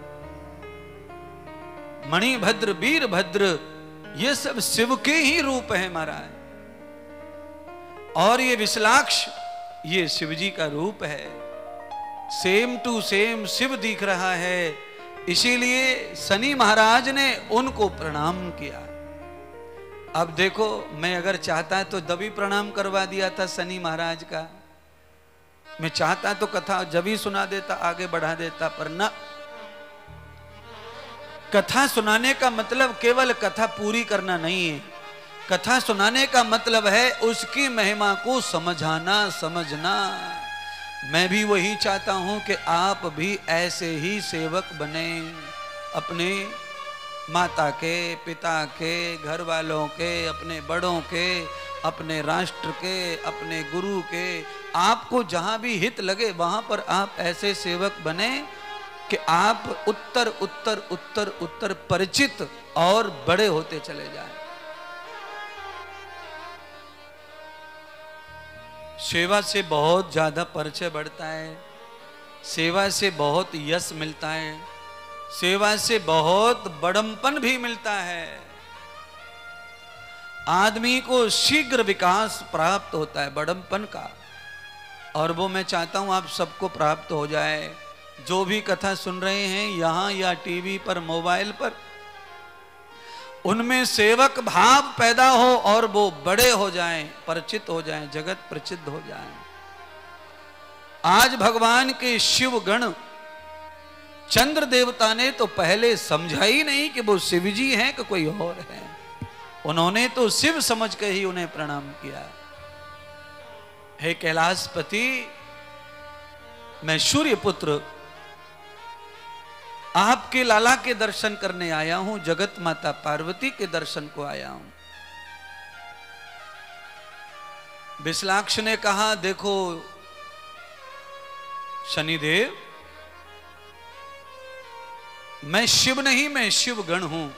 मणिभद्र, वीरभद्र, ये सब शिव के ही रूप है महाराज। और ये विशालाक्ष, ये शिव जी का रूप है। सेम टू सेम शिव दिख रहा है, इसीलिए शनि महाराज ने उनको प्रणाम किया। अब देखो, मैं अगर चाहता तो दबी प्रणाम करवा दिया था शनि महाराज का, मैं चाहता तो कथा जब ही सुना देता, आगे बढ़ा देता, पर ना। कथा सुनाने का मतलब केवल कथा पूरी करना नहीं है, कथा सुनाने का मतलब है उसकी महिमा को समझाना, समझना। मैं भी वही चाहता हूं कि आप भी ऐसे ही सेवक बने, अपने माता के, पिता के, घर वालों के, अपने बड़ों के, अपने राष्ट्र के, अपने गुरु के। आपको जहां भी हित लगे वहां पर आप ऐसे सेवक बने कि आप उत्तर उत्तर उत्तर उत्तर परिचित और बड़े होते चले जाएं। सेवा से बहुत ज्यादा परिचय बढ़ता है, सेवा से बहुत यश मिलता है, सेवा से बहुत बड़म्पन भी मिलता है। आदमी को शीघ्र विकास प्राप्त होता है बड़म्पन का, और वो मैं चाहता हूं आप सबको प्राप्त हो जाए। जो भी कथा सुन रहे हैं यहां या टीवी पर, मोबाइल पर, उनमें सेवक भाव पैदा हो और वो बड़े हो जाएं, परिचित हो जाएं, जगत प्रसिद्ध हो जाएं। आज भगवान के शिव गण चंद्र देवता ने तो पहले समझा ही नहीं कि वो शिव जी हैं कि कोई और है। उन्होंने तो शिव समझ के ही उन्हें प्रणाम किया। हे कैलाशपति, मैं सूर्य पुत्र आपके लाला के दर्शन करने आया हूं, जगत माता पार्वती के दर्शन को आया हूं। विशालाक्ष ने कहा, देखो शनिदेव, मैं शिव नहीं, मैं शिव गण हूं,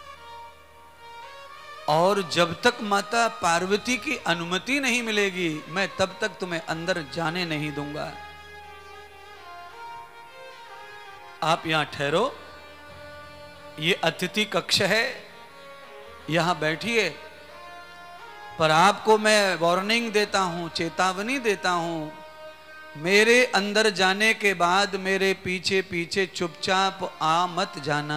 और जब तक माता पार्वती की अनुमति नहीं मिलेगी मैं तब तक तुम्हें अंदर जाने नहीं दूंगा। आप यहां ठहरो, ये अतिथि कक्ष है, यहां बैठिए, पर आपको मैं वार्निंग देता हूं, चेतावनी देता हूं, मेरे अंदर जाने के बाद मेरे पीछे पीछे चुपचाप आ मत जाना।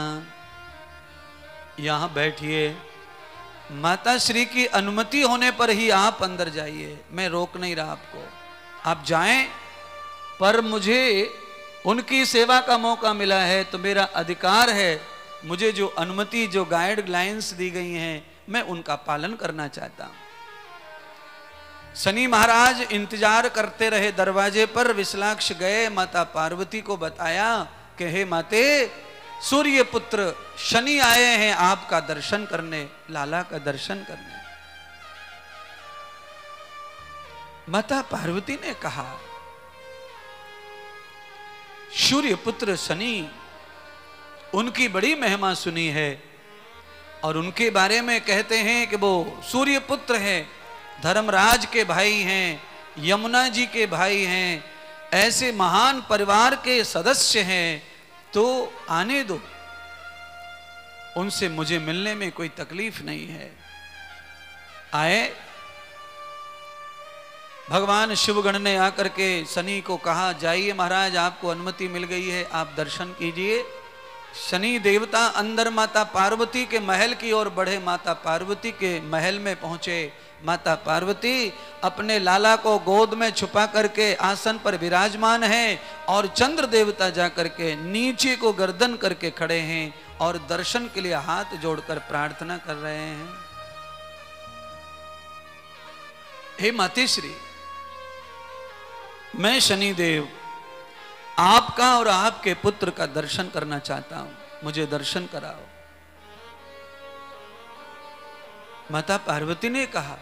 यहां बैठिए, माता श्री की अनुमति होने पर ही आप अंदर जाइए, मैं रोक नहीं रहा आपको। आप जाएं, पर मुझे उनकी सेवा का मौका मिला है तो मेरा अधिकार है, मुझे जो अनुमति, जो गाइडलाइंस दी गई हैं, मैं उनका पालन करना चाहता हूं। शनि महाराज इंतजार करते रहे दरवाजे पर। विशालाक्ष गए, माता पार्वती को बताया कि हे माते, सूर्य पुत्र शनि आए हैं आपका दर्शन करने, लाला का दर्शन करने। माता पार्वती ने कहा, सूर्य पुत्र शनि, उनकी बड़ी महिमा सुनी है, और उनके बारे में कहते हैं कि वो सूर्य पुत्र है, धर्मराज के भाई हैं, यमुना जी के भाई हैं, ऐसे महान परिवार के सदस्य हैं, तो आने दो, उनसे मुझे मिलने में कोई तकलीफ नहीं है। आए। भगवान शिवगण ने आकर के शनि को कहा, जाइए महाराज, आपको अनुमति मिल गई है, आप दर्शन कीजिए। शनि देवता अंदर माता पार्वती के महल की ओर बढ़े। माता पार्वती के महल में पहुंचे। माता पार्वती अपने लाला को गोद में छुपा करके आसन पर विराजमान है, और चंद्र देवता जाकर के नीचे को गर्दन करके खड़े हैं और दर्शन के लिए हाथ जोड़कर प्रार्थना कर रहे हैं। हे मातेश्री, मैं शनिदेव आपका और आपके पुत्र का दर्शन करना चाहता हूं, मुझे दर्शन कराओ। माता पार्वती ने कहा,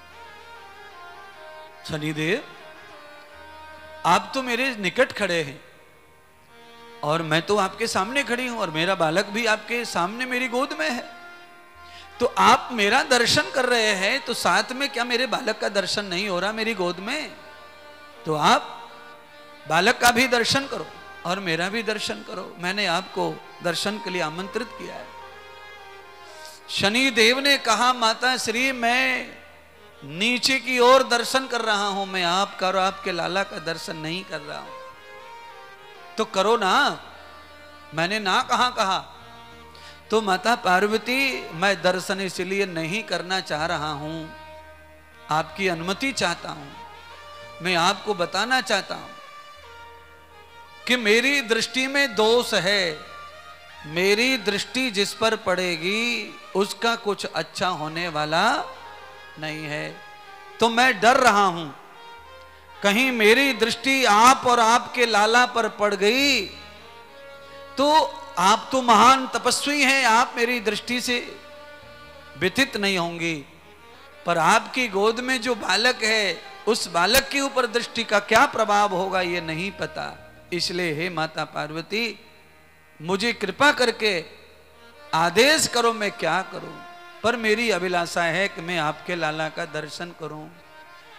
शनिदेव आप तो मेरे निकट खड़े हैं और मैं तो आपके सामने खड़ी हूं, और मेरा बालक भी आपके सामने मेरी गोद में है, तो आप मेरा दर्शन कर रहे हैं, तो साथ में क्या मेरे बालक का दर्शन नहीं हो रहा मेरी गोद में? तो आप बालक का भी दर्शन करो और मेरा भी दर्शन करो। मैंने आपको दर्शन के लिए आमंत्रित किया है। शनि देव ने कहा, माता श्री मैं नीचे की ओर दर्शन कर रहा हूं, मैं आपका और आपके लाला का दर्शन नहीं कर रहा हूं। तो करो ना, मैंने ना कहां कहा। तो माता पार्वती, मैं दर्शन इसलिए नहीं करना चाह रहा हूं, आपकी अनुमति चाहता हूं। मैं आपको बताना चाहता हूं कि मेरी दृष्टि में दोष है। मेरी दृष्टि जिस पर पड़ेगी उसका कुछ अच्छा होने वाला नहीं है। तो मैं डर रहा हूं, कहीं मेरी दृष्टि आप और आपके लाला पर पड़ गई तो आप तो महान तपस्वी हैं, आप मेरी दृष्टि से व्यथित नहीं होंगी, पर आपकी गोद में जो बालक है उस बालक के ऊपर दृष्टि का क्या प्रभाव होगा ये नहीं पता। इसलिए हे माता पार्वती, मुझे कृपा करके आदेश करो, मैं क्या करूं, पर मेरी अभिलाषा है कि मैं आपके लाला का दर्शन करूं।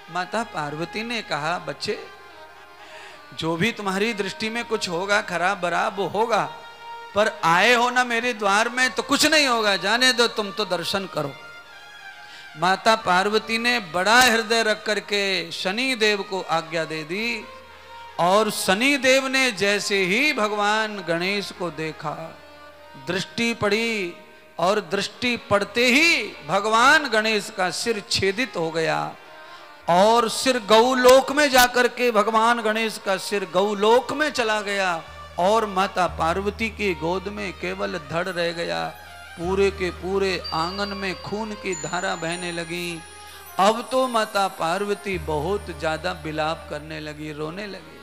माता पार्वती ने कहा, बच्चे जो भी तुम्हारी दृष्टि में कुछ होगा खराब बराब वो होगा, पर आए हो ना मेरे द्वार में तो कुछ नहीं होगा, जाने दो, तुम तो दर्शन करो। माता पार्वती ने बड़ा हृदय रख करके शनि देव को आज्ञा दे दी, और शनि देव ने जैसे ही भगवान गणेश को देखा, दृष्टि पड़ी, और दृष्टि पड़ते ही भगवान गणेश का सिर छेदित हो गया, और सिर गौलोक में जाकर के भगवान गणेश का सिर गौलोक में चला गया, और माता पार्वती की गोद में केवल धड़ रह गया। पूरे के पूरे आंगन में खून की धारा बहने लगी। अब तो माता पार्वती बहुत ज्यादा विलाप करने लगी, रोने लगी।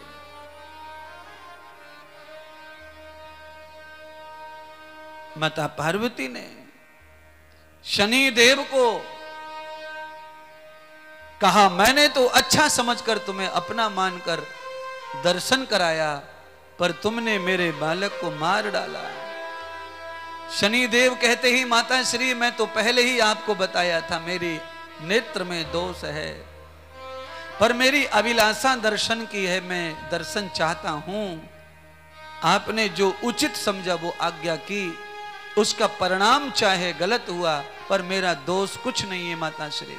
माता पार्वती ने शनि देव को कहा, मैंने तो अच्छा समझकर तुम्हें अपना मानकर दर्शन कराया, पर तुमने मेरे बालक को मार डाला। शनि देव कहते ही, माता श्री मैं तो पहले ही आपको बताया था मेरी नेत्र में दोष है, पर मेरी अभिलाषा दर्शन की है, मैं दर्शन चाहता हूं। आपने जो उचित समझा वो आज्ञा की, उसका परिणाम चाहे गलत हुआ, पर मेरा दोष कुछ नहीं है माता श्री।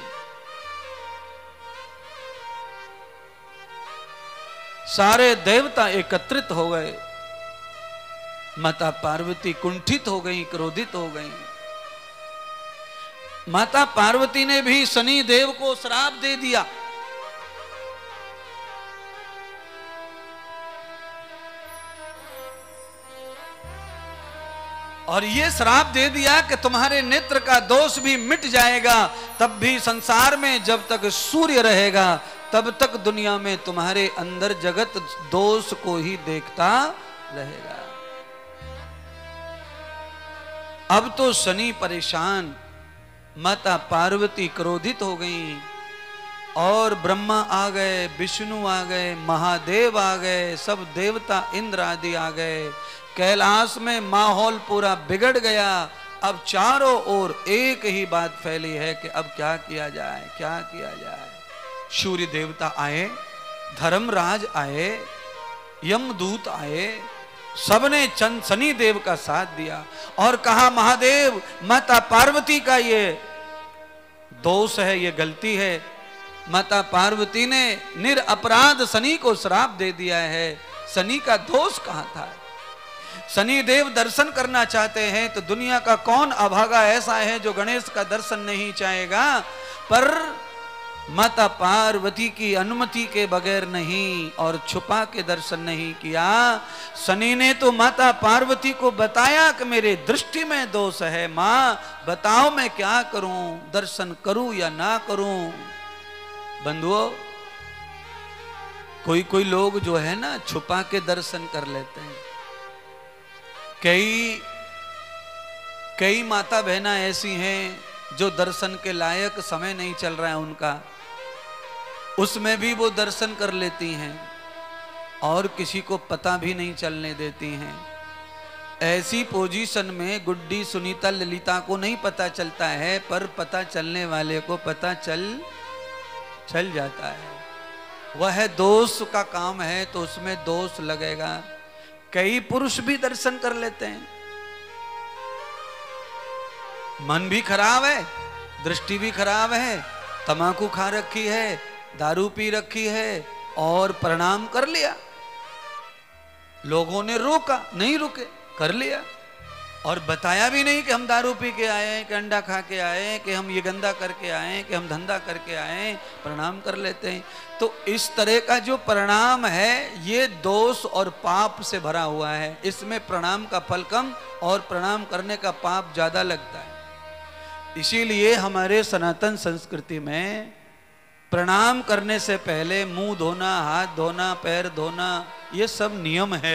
सारे देवता एकत्रित हो गए। माता पार्वती कुंठित हो गई, क्रोधित हो गई। माता पार्वती ने भी शनि देव को श्राप दे दिया। और ये श्राप दे दिया कि तुम्हारे नेत्र का दोष भी मिट जाएगा, तब भी संसार में जब तक सूर्य रहेगा तब तक दुनिया में तुम्हारे अंदर जगत दोष को ही देखता रहेगा। अब तो शनि परेशान, माता पार्वती क्रोधित हो गई, और ब्रह्मा आ गए, विष्णु आ गए, महादेव आ गए, सब देवता इंद्र आदि आ गए। कैलाश में माहौल पूरा बिगड़ गया। अब चारों ओर एक ही बात फैली है कि अब क्या किया जाए, क्या किया जाए। सूर्य देवता आए, धर्मराज आए, यमदूत आए, सबने चंद शनि देव का साथ दिया और कहा, महादेव माता पार्वती का ये दोष है, ये गलती है। माता पार्वती ने निरपराध शनि को श्राप दे दिया है। शनि का दोष कहां था? शनि देव दर्शन करना चाहते हैं तो दुनिया का कौन अभागा ऐसा है जो गणेश का दर्शन नहीं चाहेगा? पर माता पार्वती की अनुमति के बगैर नहीं और छुपा के दर्शन नहीं किया। शनि ने तो माता पार्वती को बताया कि मेरे दृष्टि में दोष है, माँ बताओ मैं क्या करूं, दर्शन करूं या ना करूं। बंधुओं, कोई कोई लोग जो है ना छुपा के दर्शन कर लेते हैं। कई कई माता बहना ऐसी हैं जो दर्शन के लायक समय नहीं चल रहा है उनका, उसमें भी वो दर्शन कर लेती हैं और किसी को पता भी नहीं चलने देती हैं। ऐसी पोजीशन में गुड्डी, सुनीता, ललिता को नहीं पता चलता है, पर पता चलने वाले को पता चल चल जाता है। वह दोष का काम है तो उसमें दोष लगेगा। कई पुरुष भी दर्शन कर लेते हैं, मन भी खराब है, दृष्टि भी खराब है, तंबाकू खा रखी है, दारू पी रखी है और प्रणाम कर लिया। लोगों ने रोका, नहीं रुके, कर लिया और बताया भी नहीं कि हम दारू पी के आए हैं, कि अंडा खा के आए हैं, कि हम ये गंदा करके आए हैं, कि हम धंधा करके आए हैं, प्रणाम कर लेते हैं। तो इस तरह का जो प्रणाम है ये दोष और पाप से भरा हुआ है। इसमें प्रणाम का फल कम और प्रणाम करने का पाप ज्यादा लगता है। इसीलिए हमारे सनातन संस्कृति में प्रणाम करने से पहले मुंह धोना, हाथ धोना, पैर धोना, ये सब नियम है।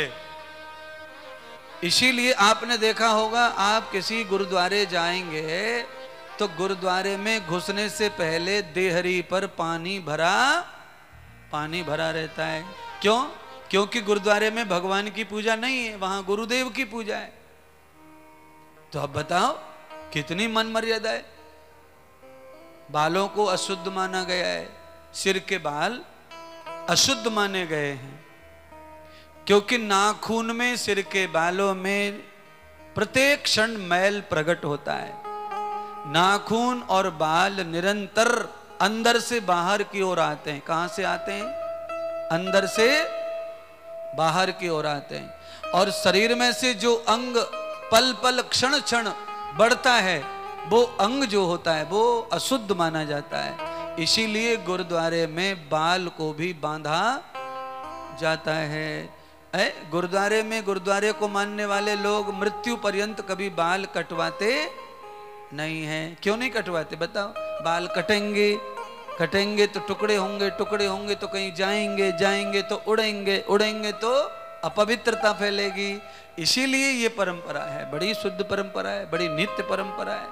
इसीलिए आपने देखा होगा, आप किसी गुरुद्वारे जाएंगे तो गुरुद्वारे में घुसने से पहले देहरी पर पानी भरा पानी भरा रहता है। क्यों? क्योंकि गुरुद्वारे में भगवान की पूजा नहीं है, वहां गुरुदेव की पूजा है। तो अब बताओ कितनी मन मर्यादा है। बालों को अशुद्ध माना गया है, सिर के बाल अशुद्ध माने गए हैं, क्योंकि नाखून में, सिर के बालों में प्रत्येक क्षण मैल प्रकट होता है। नाखून और बाल निरंतर अंदर से बाहर की ओर आते हैं। कहां से आते हैं? अंदर से बाहर की ओर आते हैं। और शरीर में से जो अंग पल पल क्षण क्षण बढ़ता है, वो अंग जो होता है वो अशुद्ध माना जाता है। इसीलिए गुरुद्वारे में बाल को भी बांधा जाता है। है? गुरुद्वारे में, गुरुद्वारे को मानने वाले लोग मृत्यु पर्यंत कभी बाल कटवाते नहीं हैं। क्यों नहीं कटवाते बताओ? बाल कटेंगे, कटेंगे तो टुकड़े होंगे, टुकड़े होंगे तो कहीं जाएंगे, जाएंगे तो उड़ेंगे, उड़ेंगे तो अपवित्रता फैलेगी। इसीलिए ये परंपरा है, बड़ी शुद्ध परंपरा है, बड़ी नित्य परंपरा है।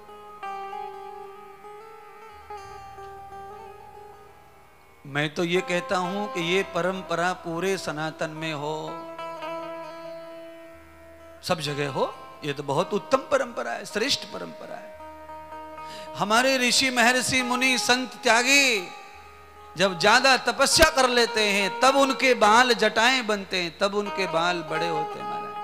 मैं तो ये कहता हूं कि ये परंपरा पूरे सनातन में हो, सब जगह हो। ये तो बहुत उत्तम परंपरा है, श्रेष्ठ परंपरा है। हमारे ऋषि, महर्षि, मुनि, संत, त्यागी जब ज्यादा तपस्या कर लेते हैं तब उनके बाल जटाएं बनते हैं, तब उनके बाल बड़े होते हैं महाराज।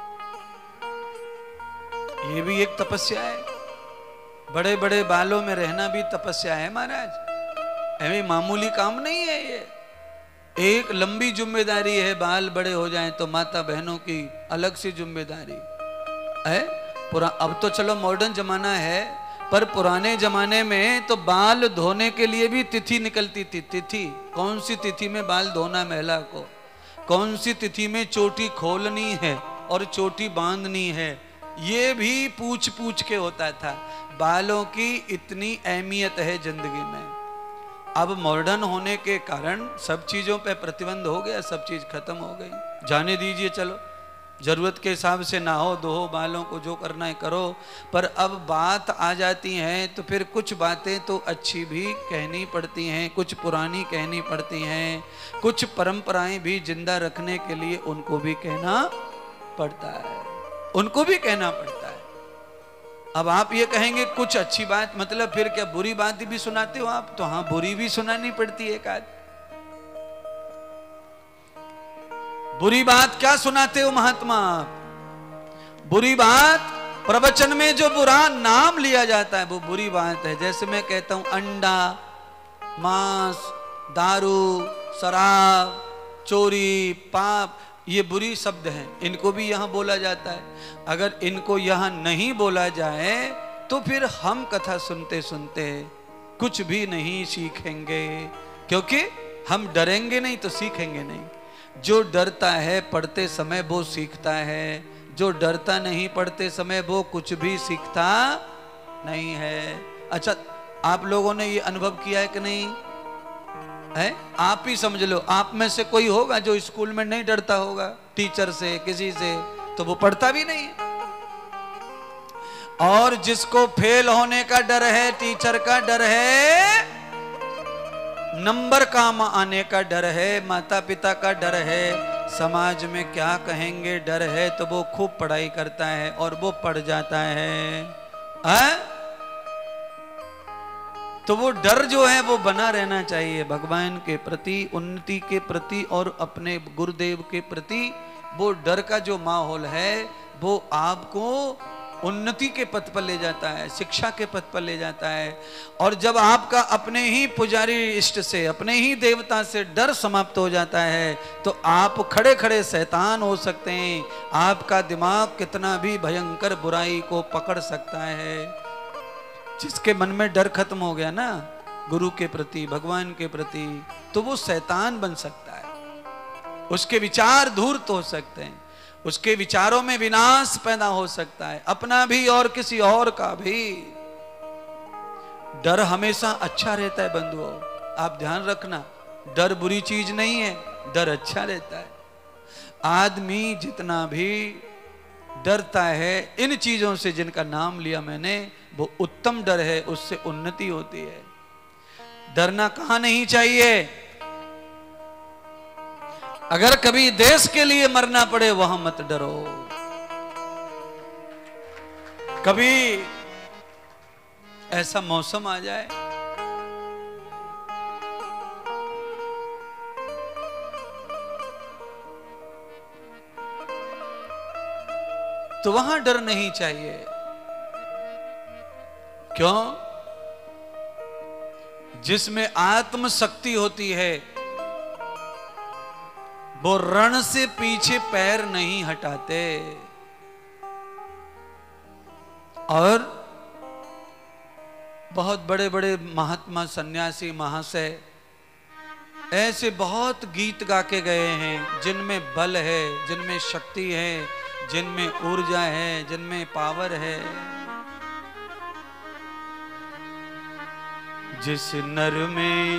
ये भी एक तपस्या है। बड़े बड़े बालों में रहना भी तपस्या है महाराज। ऐसे मामूली काम नहीं है ये। एक लंबी जिम्मेदारी है। बाल बड़े हो जाएं तो माता बहनों की अलग सी जिम्मेदारी है। पूरा अब तो चलो मॉडर्न जमाना है, पर पुराने जमाने में तो बाल धोने के लिए भी तिथि निकलती थी। तिथि, कौन सी तिथि में बाल धोना महिला को, कौन सी तिथि में चोटी खोलनी है और चोटी बांधनी है, ये भी पूछ पूछ के होता था। बालों की इतनी अहमियत है जिंदगी में। अब मॉडर्न होने के कारण सब चीजों पे प्रतिबंध हो गया, सब चीज खत्म हो गई। जाने दीजिए, चलो जरूरत के हिसाब से नहाओ धोओ, बालों को जो करना है करो। पर अब बात आ जाती है तो फिर कुछ बातें तो अच्छी भी कहनी पड़ती हैं, कुछ पुरानी कहनी पड़ती हैं, कुछ परंपराएं भी जिंदा रखने के लिए उनको भी कहना पड़ता है, उनको भी कहना पड़ता है। अब आप ये कहेंगे कुछ अच्छी बात, मतलब फिर क्या बुरी बात भी सुनाते हो आप? तो हाँ, बुरी भी सुनानी पड़ती है। एक आध बुरी बात क्या सुनाते हो महात्मा? बुरी बात, प्रवचन में जो बुरा नाम लिया जाता है वो बुरी बात है। जैसे मैं कहता हूं अंडा, मांस, दारू, शराब, चोरी, पाप, ये बुरी शब्द हैं, इनको भी यहां बोला जाता है। अगर इनको यहां नहीं बोला जाए तो फिर हम कथा सुनते सुनते कुछ भी नहीं सीखेंगे, क्योंकि हम डरेंगे नहीं तो सीखेंगे नहीं। जो डरता है पढ़ते समय वो सीखता है, जो डरता नहीं पढ़ते समय वो कुछ भी सीखता नहीं है। अच्छा, आप लोगों ने ये अनुभव किया है कि नहीं है? आप ही समझ लो, आप में से कोई होगा जो स्कूल में नहीं डरता होगा टीचर से, किसी से, तो वो पढ़ता भी नहीं है। और जिसको फेल होने का डर है, टीचर का डर है, नंबर काम आने का डर है, माता पिता का डर है, समाज में क्या कहेंगे डर है, तो वो खूब पढ़ाई करता है और वो पढ़ जाता है। आ? तो वो डर जो है वो बना रहना चाहिए भगवान के प्रति, उन्नति के प्रति और अपने गुरुदेव के प्रति। वो डर का जो माहौल है वो आपको उन्नति के पथ पर ले जाता है, शिक्षा के पथ पर ले जाता है। और जब आपका अपने ही पुजारी इष्ट से, अपने ही देवता से डर समाप्त हो जाता है तो आप खड़े खड़े शैतान हो सकते हैं। आपका दिमाग कितना भी भयंकर बुराई को पकड़ सकता है। जिसके मन में डर खत्म हो गया ना गुरु के प्रति, भगवान के प्रति, तो वो शैतान बन सकता है। उसके विचार धूर्त हो सकते हैं, उसके विचारों में विनाश पैदा हो सकता है, अपना भी और किसी और का भी। डर हमेशा अच्छा रहता है बंधुओं, आप ध्यान रखना। डर बुरी चीज नहीं है, डर अच्छा रहता है। आदमी जितना भी डरता है इन चीजों से जिनका नाम लिया मैंने, वो उत्तम डर है, उससे उन्नति होती है। डरना कहां नहीं चाहिए। अगर कभी देश के लिए मरना पड़े वहां मत डरो। कभी ऐसा मौसम आ जाए तो वहां डर नहीं चाहिए। क्यों? जिसमें आत्म शक्ति होती है वो रण से पीछे पैर नहीं हटाते। और बहुत बड़े बड़े महात्मा सन्यासी महाशय ऐसे बहुत गीत गा के गए हैं जिनमें बल है, जिनमें शक्ति है, जिनमें ऊर्जा है, जिनमें पावर है। जिस नर में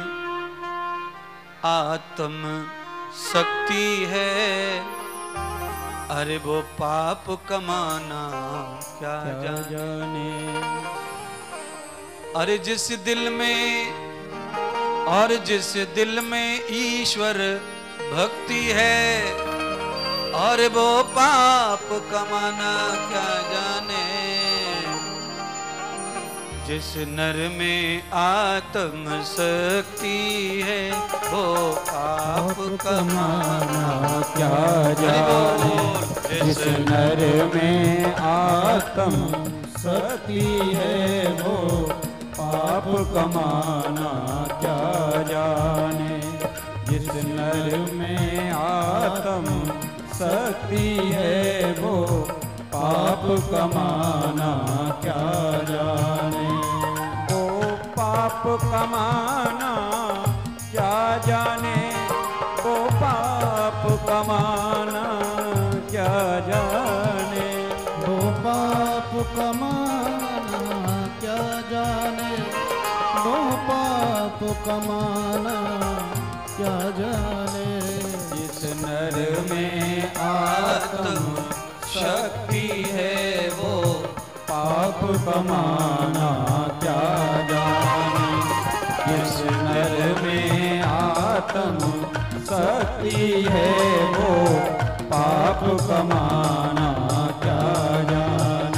आत्म शक्ति है, अरे वो पाप कमाना क्या, क्या जाने। अरे जिस दिल में और जिस दिल में ईश्वर भक्ति है, और वो पाप कमाना क्या जाने। जिस नर में आत्म शक्ति है वो पाप कमाना क्या जाने। जिस नर में आत्म शक्ति है वो पाप कमाना क्या जाने। जिस नर में आत्म शक्ति है वो पाप कमाना क्या जाने। वो पाप कमाना क्या जाने, वो पाप कमाना क्या जाने। वो पाप कमाना क्या जाने, वो पाप कमाना क्या जाने। जिस नर में आत्म शक्ति है वो पाप कमाना क्या जाने। जिस नर में आत्म शक्ति है वो पाप कमाना क्या जाने।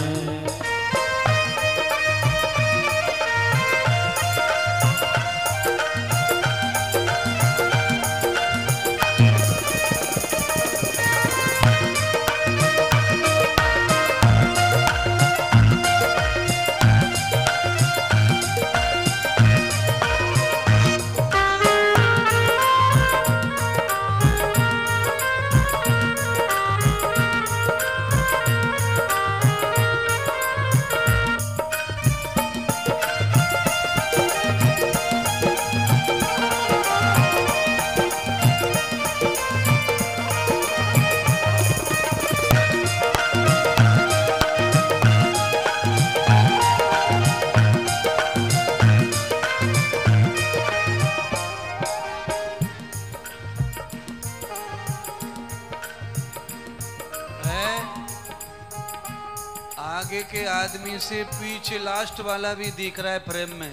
आगे के आदमी से पीछे लास्ट वाला भी दिख रहा है फ्रेम में।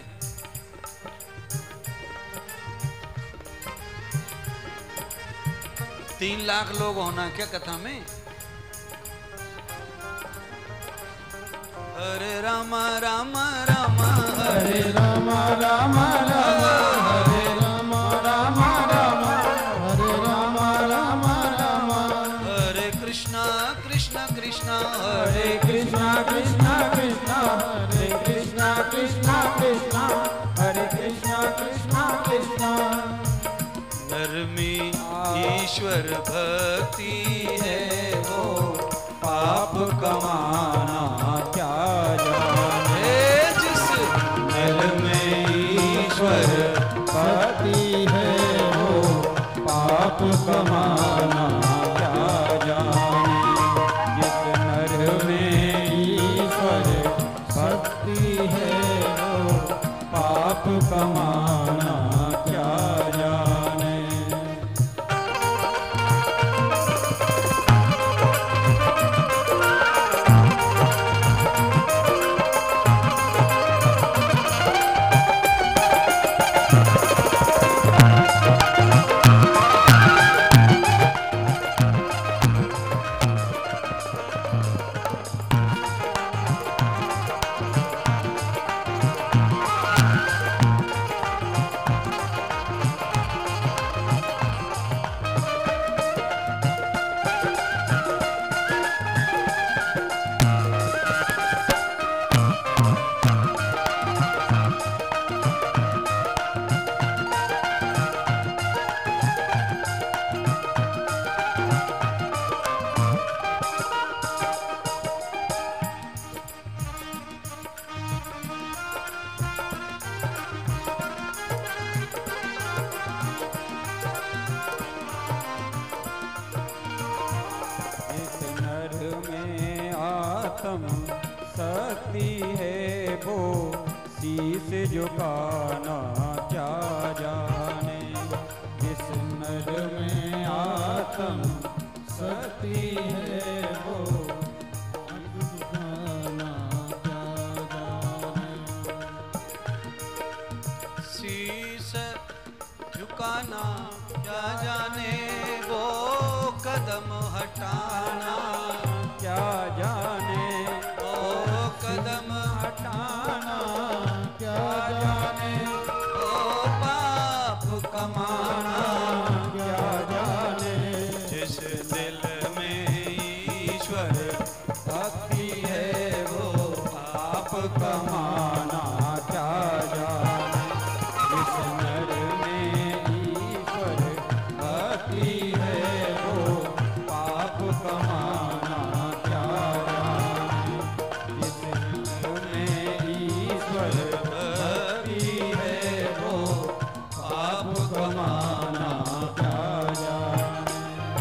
तीन लाख लोग होना क्या कथा में। हरे रामा रामा रामा हरे रामा रामा रामा हरे रामा रामा रामा हरे रामा रामा रामा। हरे कृष्णा कृष्णा कृष्णा हरे कृष्णा कृष्णा कृष्णा हरे कृष्णा कृष्णा कृष्णा हरे कृष्णा कृष्णा कृष्णा। नर में ईश्वर भक्ति है वो पाप कमाना क्या जाने। जिस नर में ईश्वर भक्ति है वो पाप कमाना क्या जाने। जिस नर में ईश्वर आत्म शक्ति है वो शीश झुकाना क्या जाने। इस नर में आत्म शक्ति है वो झुकाना क्या जाने। शीश झुकाना क्या जाने, वो कदम हटाना क्या जाने। वो कदम हटाना क्या जाने। ओ पाप कमाना क्या जाने। जिस दिल में ईश्वर भक्ति है वो पाप कमाना क्या जाने। इस नर में ईश्वर भक्ति है वो पाप कमाना क्या जाने। इस नर में ईश्वर भक्ति है वो पाप कमाना क्या जाने।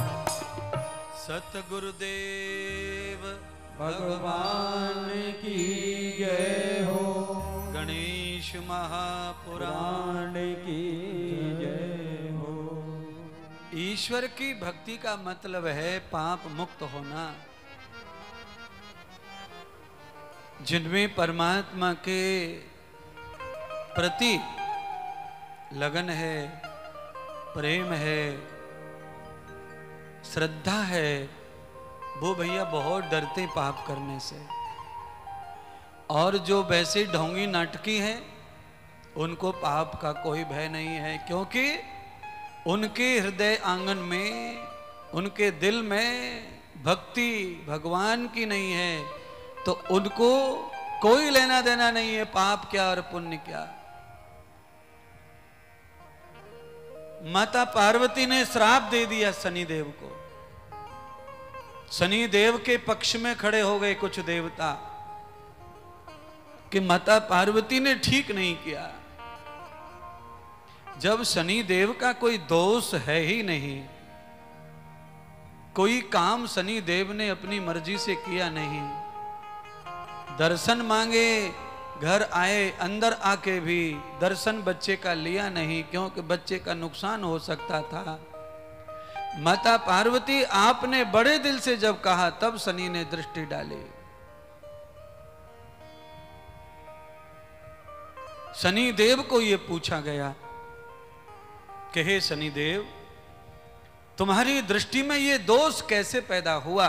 सतगुरुदेव भगवान की जय हो। गणेश महापुराण पुराण की जय हो। ईश्वर की भक्ति का मतलब है पाप मुक्त होना। जिनमें परमात्मा के प्रति लगन है, प्रेम है, श्रद्धा है, वो भैया बहुत डरते पाप करने से। और जो वैसे ढोंगी नाटकी हैं उनको पाप का कोई भय नहीं है, क्योंकि उनके हृदय आंगन में, उनके दिल में भक्ति भगवान की नहीं है, तो उनको कोई लेना देना नहीं है पाप क्या और पुण्य क्या। माता पार्वती ने श्राप दे दिया शनिदेव को। शनिदेव के पक्ष में खड़े हो गए कुछ देवता कि माता पार्वती ने ठीक नहीं किया। जब शनिदेव का कोई दोष है ही नहीं, कोई काम शनिदेव ने अपनी मर्जी से किया नहीं, दर्शन मांगे, घर आए, अंदर आके भी दर्शन बच्चे का लिया नहीं, क्योंकि बच्चे का नुकसान हो सकता था। माता पार्वती आपने बड़े दिल से जब कहा तब शनि ने दृष्टि डाली। शनिदेव को यह पूछा गया कि हे शनिदेव, तुम्हारी दृष्टि में यह दोष कैसे पैदा हुआ?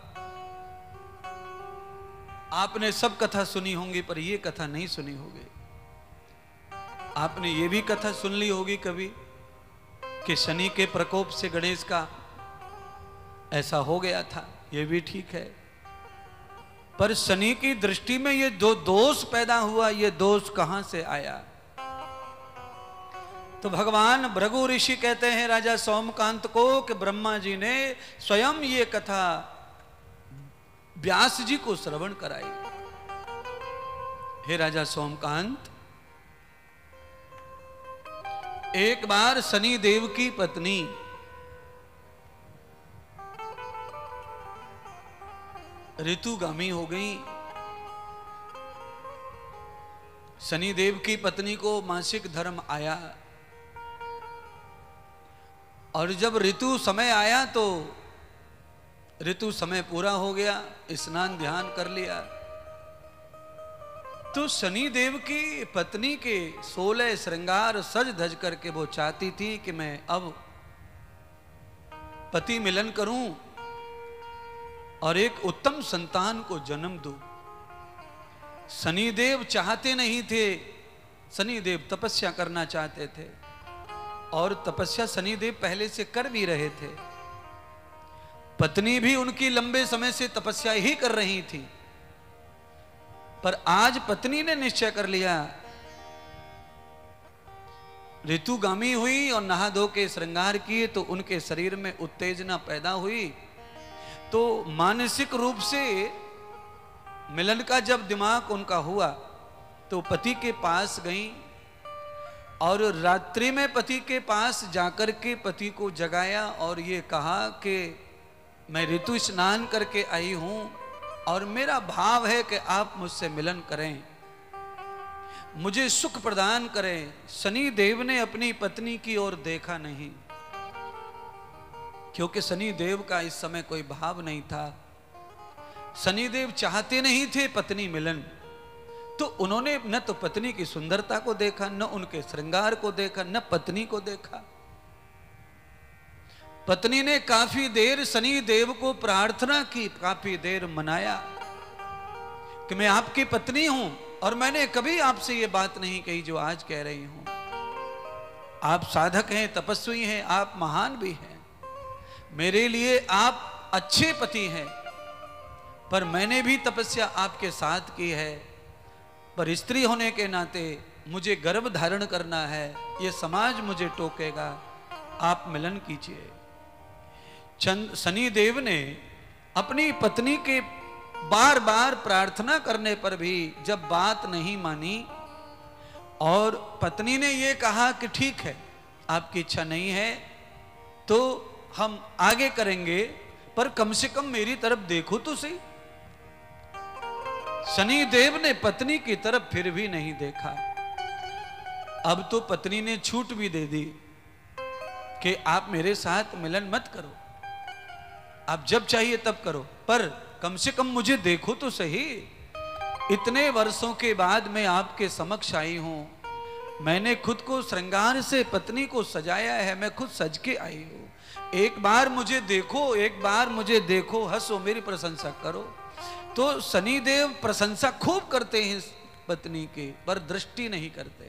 आपने सब कथा सुनी होंगी पर यह कथा नहीं सुनी होगी। आपने ये भी कथा सुन ली होगी कभी कि शनि के प्रकोप से गणेश का ऐसा हो गया था, ये भी ठीक है। पर शनि की दृष्टि में ये जो दोष पैदा हुआ, ये दोष कहां से आया? तो भगवान भृगु ऋषि कहते हैं राजा सोमकांत को कि ब्रह्मा जी ने स्वयं ये कथा व्यास जी को श्रवण कराई। हे राजा सोमकांत, एक बार शनि देव की पत्नी ऋतुगामी हो गई। शनि देव की पत्नी को मासिक धर्म आया और जब ऋतु समय आया तो ऋतु समय पूरा हो गया, स्नान ध्यान कर लिया। तो शनि देव की पत्नी के सोलह श्रृंगार सज धज करके वो चाहती थी कि मैं अब पति मिलन करूं और एक उत्तम संतान को जन्म दूं। शनिदेव चाहते नहीं थे, शनिदेव तपस्या करना चाहते थे और तपस्या शनिदेव पहले से कर भी रहे थे। पत्नी भी उनकी लंबे समय से तपस्या ही कर रही थी, पर आज पत्नी ने निश्चय कर लिया, ऋतुगामी हुई और नहा धो के श्रृंगार किए तो उनके शरीर में उत्तेजना पैदा हुई। तो मानसिक रूप से मिलन का जब दिमाग उनका हुआ तो पति के पास गई और रात्रि में पति के पास जाकर के पति को जगाया और ये कहा कि मैं ऋतु स्नान करके आई हूं और मेरा भाव है कि आप मुझसे मिलन करें, मुझे सुख प्रदान करें। शनि देव ने अपनी पत्नी की ओर देखा नहीं, क्योंकि शनि देव का इस समय कोई भाव नहीं था। शनि देव चाहते नहीं थे पत्नी मिलन, तो उन्होंने न तो पत्नी की सुंदरता को देखा, न उनके श्रृंगार को देखा, न पत्नी को देखा। पत्नी ने काफी देर शनि देव को प्रार्थना की, काफी देर मनाया कि मैं आपकी पत्नी हूं और मैंने कभी आपसे ये बात नहीं कही जो आज कह रही हूं। आप साधक हैं, तपस्वी हैं, आप महान भी हैं, मेरे लिए आप अच्छे पति हैं, पर मैंने भी तपस्या आपके साथ की है, पर स्त्री होने के नाते मुझे गर्भ धारण करना है, ये समाज मुझे टोकेगा, आप मिलन कीजिए। चंद शनि देव ने अपनी पत्नी के बार बार प्रार्थना करने पर भी जब बात नहीं मानी और पत्नी ने ये कहा कि ठीक है, आपकी इच्छा नहीं है तो हम आगे करेंगे, पर कम से कम मेरी तरफ देखो तो सही। शनि देव ने पत्नी की तरफ फिर भी नहीं देखा। अब तो पत्नी ने छूट भी दे दी कि आप मेरे साथ मिलन मत करो, आप जब चाहिए तब करो, पर कम से कम मुझे देखो तो सही। इतने वर्षों के बाद मैं आपके समक्ष आई हूं, मैंने खुद को श्रृंगार से पत्नी को सजाया है, मैं खुद सज के आई हूं, एक बार मुझे देखो, एक बार मुझे देखो, हंसो, मेरी प्रशंसा करो। तो शनिदेव प्रशंसा खूब करते हैं पत्नी की, पर दृष्टि नहीं करते।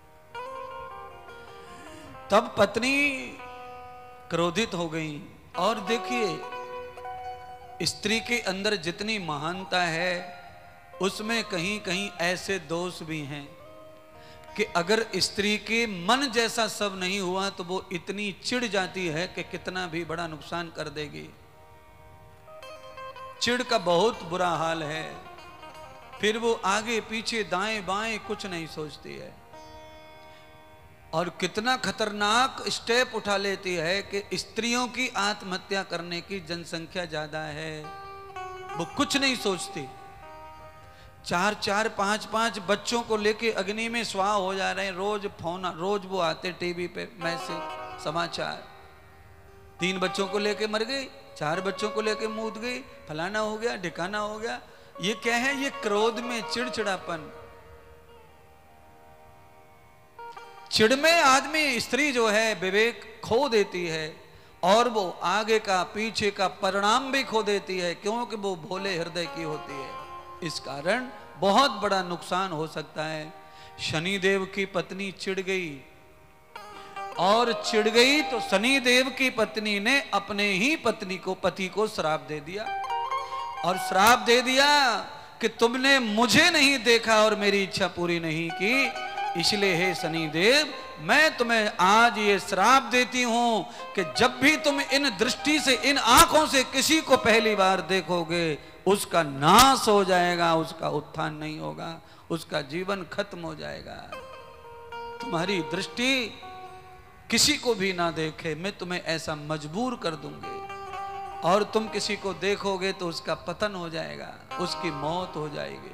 तब पत्नी क्रोधित हो गई। और देखिए, स्त्री के अंदर जितनी महानता है उसमें कहीं कहीं ऐसे दोष भी हैं कि अगर स्त्री के मन जैसा सब नहीं हुआ तो वो इतनी चिढ़ जाती है कि कितना भी बड़ा नुकसान कर देगी। चिढ़ का बहुत बुरा हाल है, फिर वो आगे पीछे दाएं बाएं कुछ नहीं सोचती है, और कितना खतरनाक स्टेप उठा लेती है कि स्त्रियों की आत्महत्या करने की जनसंख्या ज्यादा है, वो कुछ नहीं सोचती। चार चार पांच पांच बच्चों को लेके अग्नि में स्वाह हो जा रहे हैं, रोज फोन, रोज वो आते टीवी पे मैसेज, समाचार, तीन बच्चों को लेके मर गई, चार बच्चों को लेके मूत गई, फलाना हो गया, ढिकाना हो गया। ये क्या है? ये क्रोध में चिड़चिड़ापन। चिड़ में आदमी, स्त्री जो है विवेक खो देती है और वो आगे का पीछे का परिणाम भी खो देती है, क्योंकि वो भोले हृदय की होती है। इस कारण बहुत बड़ा नुकसान हो सकता है। शनिदेव की पत्नी चिढ़ गई, और चिढ़ गई तो शनिदेव की पत्नी ने अपने ही पत्नी को, पति को श्राप दे दिया, और श्राप दे दिया कि तुमने मुझे नहीं देखा और मेरी इच्छा पूरी नहीं की, इसलिए हे शनिदेव, मैं तुम्हें आज ये श्राप देती हूं कि जब भी तुम इन दृष्टि से, इन आंखों से किसी को पहली बार देखोगे, उसका नाश हो जाएगा, उसका उत्थान नहीं होगा, उसका जीवन खत्म हो जाएगा। तुम्हारी दृष्टि किसी को भी ना देखे, मैं तुम्हें ऐसा मजबूर कर दूंगी, और तुम किसी को देखोगे तो उसका पतन हो जाएगा, उसकी मौत हो जाएगी।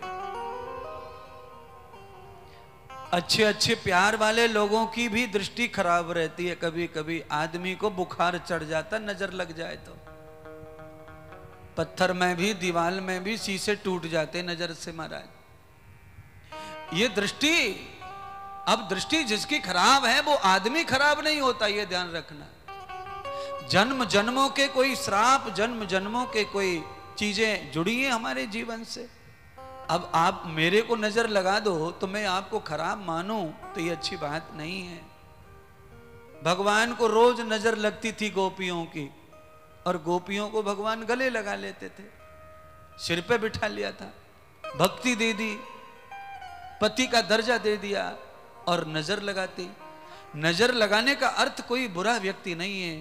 अच्छे अच्छे प्यार वाले लोगों की भी दृष्टि खराब रहती है। कभी कभी आदमी को बुखार चढ़ जाता, नजर लग जाए तो। पत्थर में भी, दीवार में भी शीशे टूट जाते नजर से महाराज। ये दृष्टि, अब दृष्टि जिसकी खराब है वो आदमी खराब नहीं होता, ये ध्यान रखना। जन्म जन्मों के कोई श्राप, जन्म जन्मों के कोई चीजें जुड़ी हैं हमारे जीवन से। अब आप मेरे को नजर लगा दो तो मैं आपको खराब मानूं तो ये अच्छी बात नहीं है। भगवान को रोज नजर लगती थी गोपियों की, और गोपियों को भगवान गले लगा लेते थे, सिर पे बिठा लिया था, भक्ति दे दी, पति का दर्जा दे दिया, और नजर लगाती। नजर लगाने का अर्थ कोई बुरा व्यक्ति नहीं है,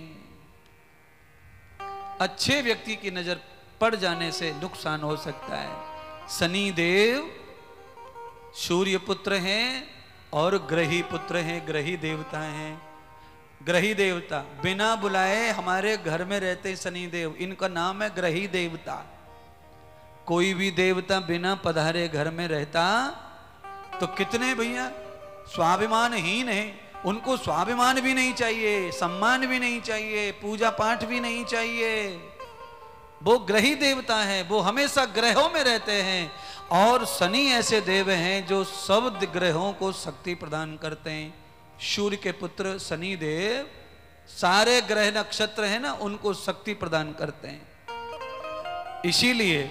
अच्छे व्यक्ति की नजर पड़ जाने से नुकसान हो सकता है। शनि देव सूर्य पुत्र हैं और ग्रही पुत्र हैं, ग्रही देवता हैं। ग्रही देवता बिना बुलाए हमारे घर में रहते शनि देव, इनका नाम है ग्रही देवता। कोई भी देवता बिना पधारे घर में रहता तो कितने भैया स्वाभिमानहीन है, उनको स्वाभिमान भी नहीं चाहिए, सम्मान भी नहीं चाहिए, पूजा पाठ भी नहीं चाहिए। वो ग्रही देवता है, वो हमेशा ग्रहों में रहते हैं। और शनि ऐसे देव हैं जो सब ग्रहों को शक्ति प्रदान करते हैं। सूर्य के पुत्र शनि देव सारे ग्रह नक्षत्र हैं ना, उनको शक्ति प्रदान करते हैं। इसीलिए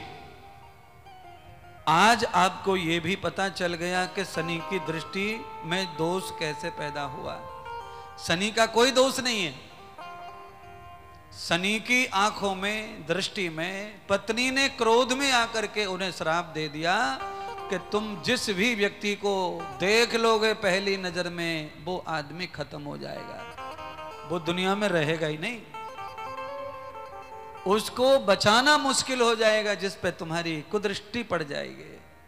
आज आपको यह भी पता चल गया कि शनि की दृष्टि में दोष कैसे पैदा हुआ। शनि का कोई दोष नहीं है। शनि की आंखों में, दृष्टि में, पत्नी ने क्रोध में आकर के उन्हें श्राप दे दिया कि तुम जिस भी व्यक्ति को देख लोगे पहली नजर में, वो आदमी खत्म हो जाएगा, वो दुनिया में रहेगा ही नहीं, उसको बचाना मुश्किल हो जाएगा, जिस पे तुम्हारी कुदृष्टि पड़ जाएगी।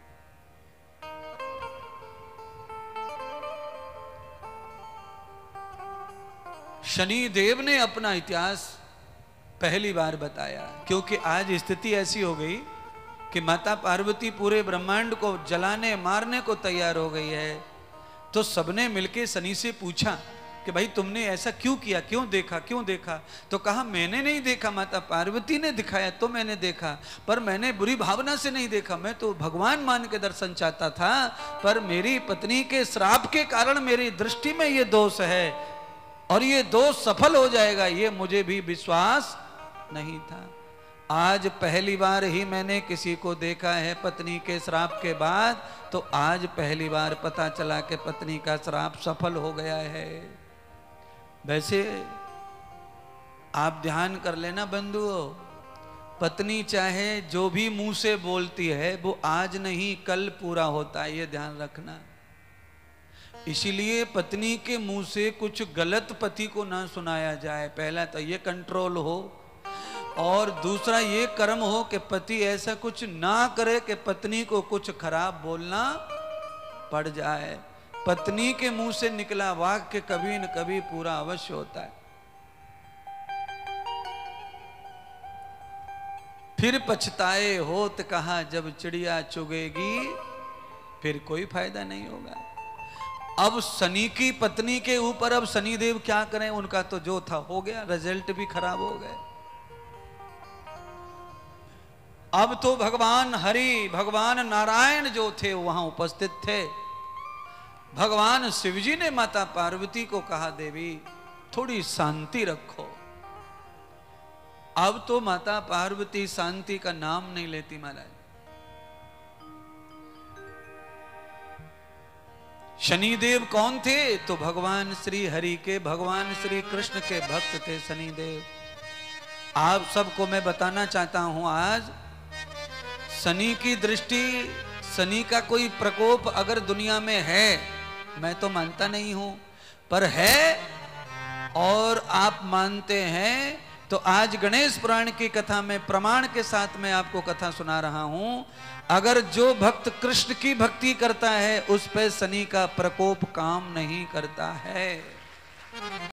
शनि देव ने अपना इतिहास पहली बार बताया, क्योंकि आज स्थिति ऐसी हो गई कि माता पार्वती पूरे ब्रह्मांड को जलाने मारने को तैयार हो गई है। तो सबने मिलके शनि से पूछा कि भाई तुमने ऐसा क्यों किया, क्यों देखा, क्यों देखा? तो कहा मैंने नहीं देखा, माता पार्वती ने दिखाया तो मैंने देखा, पर मैंने बुरी भावना से नहीं देखा, मैं तो भगवान मान के दर्शन चाहता था, पर मेरी पत्नी के श्राप के कारण मेरी दृष्टि में ये दोष है और ये दोष सफल हो जाएगा, ये मुझे भी विश्वास नहीं था। आज पहली बार ही मैंने किसी को देखा है पत्नी के श्राप के बाद, तो आज पहली बार पता चला कि पत्नी का श्राप सफल हो गया है। वैसे आप ध्यान कर लेना बंधुओं, पत्नी चाहे जो भी मुंह से बोलती है वो आज नहीं कल पूरा होता है, ये ध्यान रखना। इसीलिए पत्नी के मुंह से कुछ गलत पति को ना सुनाया जाए, पहला तो ये कंट्रोल हो, और दूसरा ये कर्म हो कि पति ऐसा कुछ ना करे कि पत्नी को कुछ खराब बोलना पड़ जाए। पत्नी के मुंह से निकला वाक्य कभी न कभी पूरा अवश्य होता है। फिर पछताए होत कहा जब चिड़िया चुगेगी, फिर कोई फायदा नहीं होगा। अब शनि की पत्नी के ऊपर अब शनिदेव क्या करें, उनका तो जो था हो गया, रिजल्ट भी खराब हो गए। अब तो भगवान हरि, भगवान नारायण जो थे वहां उपस्थित थे। भगवान शिवजी ने माता पार्वती को कहा देवी थोड़ी शांति रखो। अब तो माता पार्वती शांति का नाम नहीं लेती महाराज। शनिदेव कौन थे? तो भगवान श्री हरि के, भगवान श्री कृष्ण के भक्त थे शनिदेव। आप सबको मैं बताना चाहता हूं आज, शनि की दृष्टि, शनि का कोई प्रकोप अगर दुनिया में है, मैं तो मानता नहीं हूं, पर है और आप मानते हैं, तो आज गणेश पुराण की कथा में प्रमाण के साथ मैं आपको कथा सुना रहा हूं। अगर जो भक्त कृष्ण की भक्ति करता है उस पे शनि का प्रकोप काम नहीं करता है।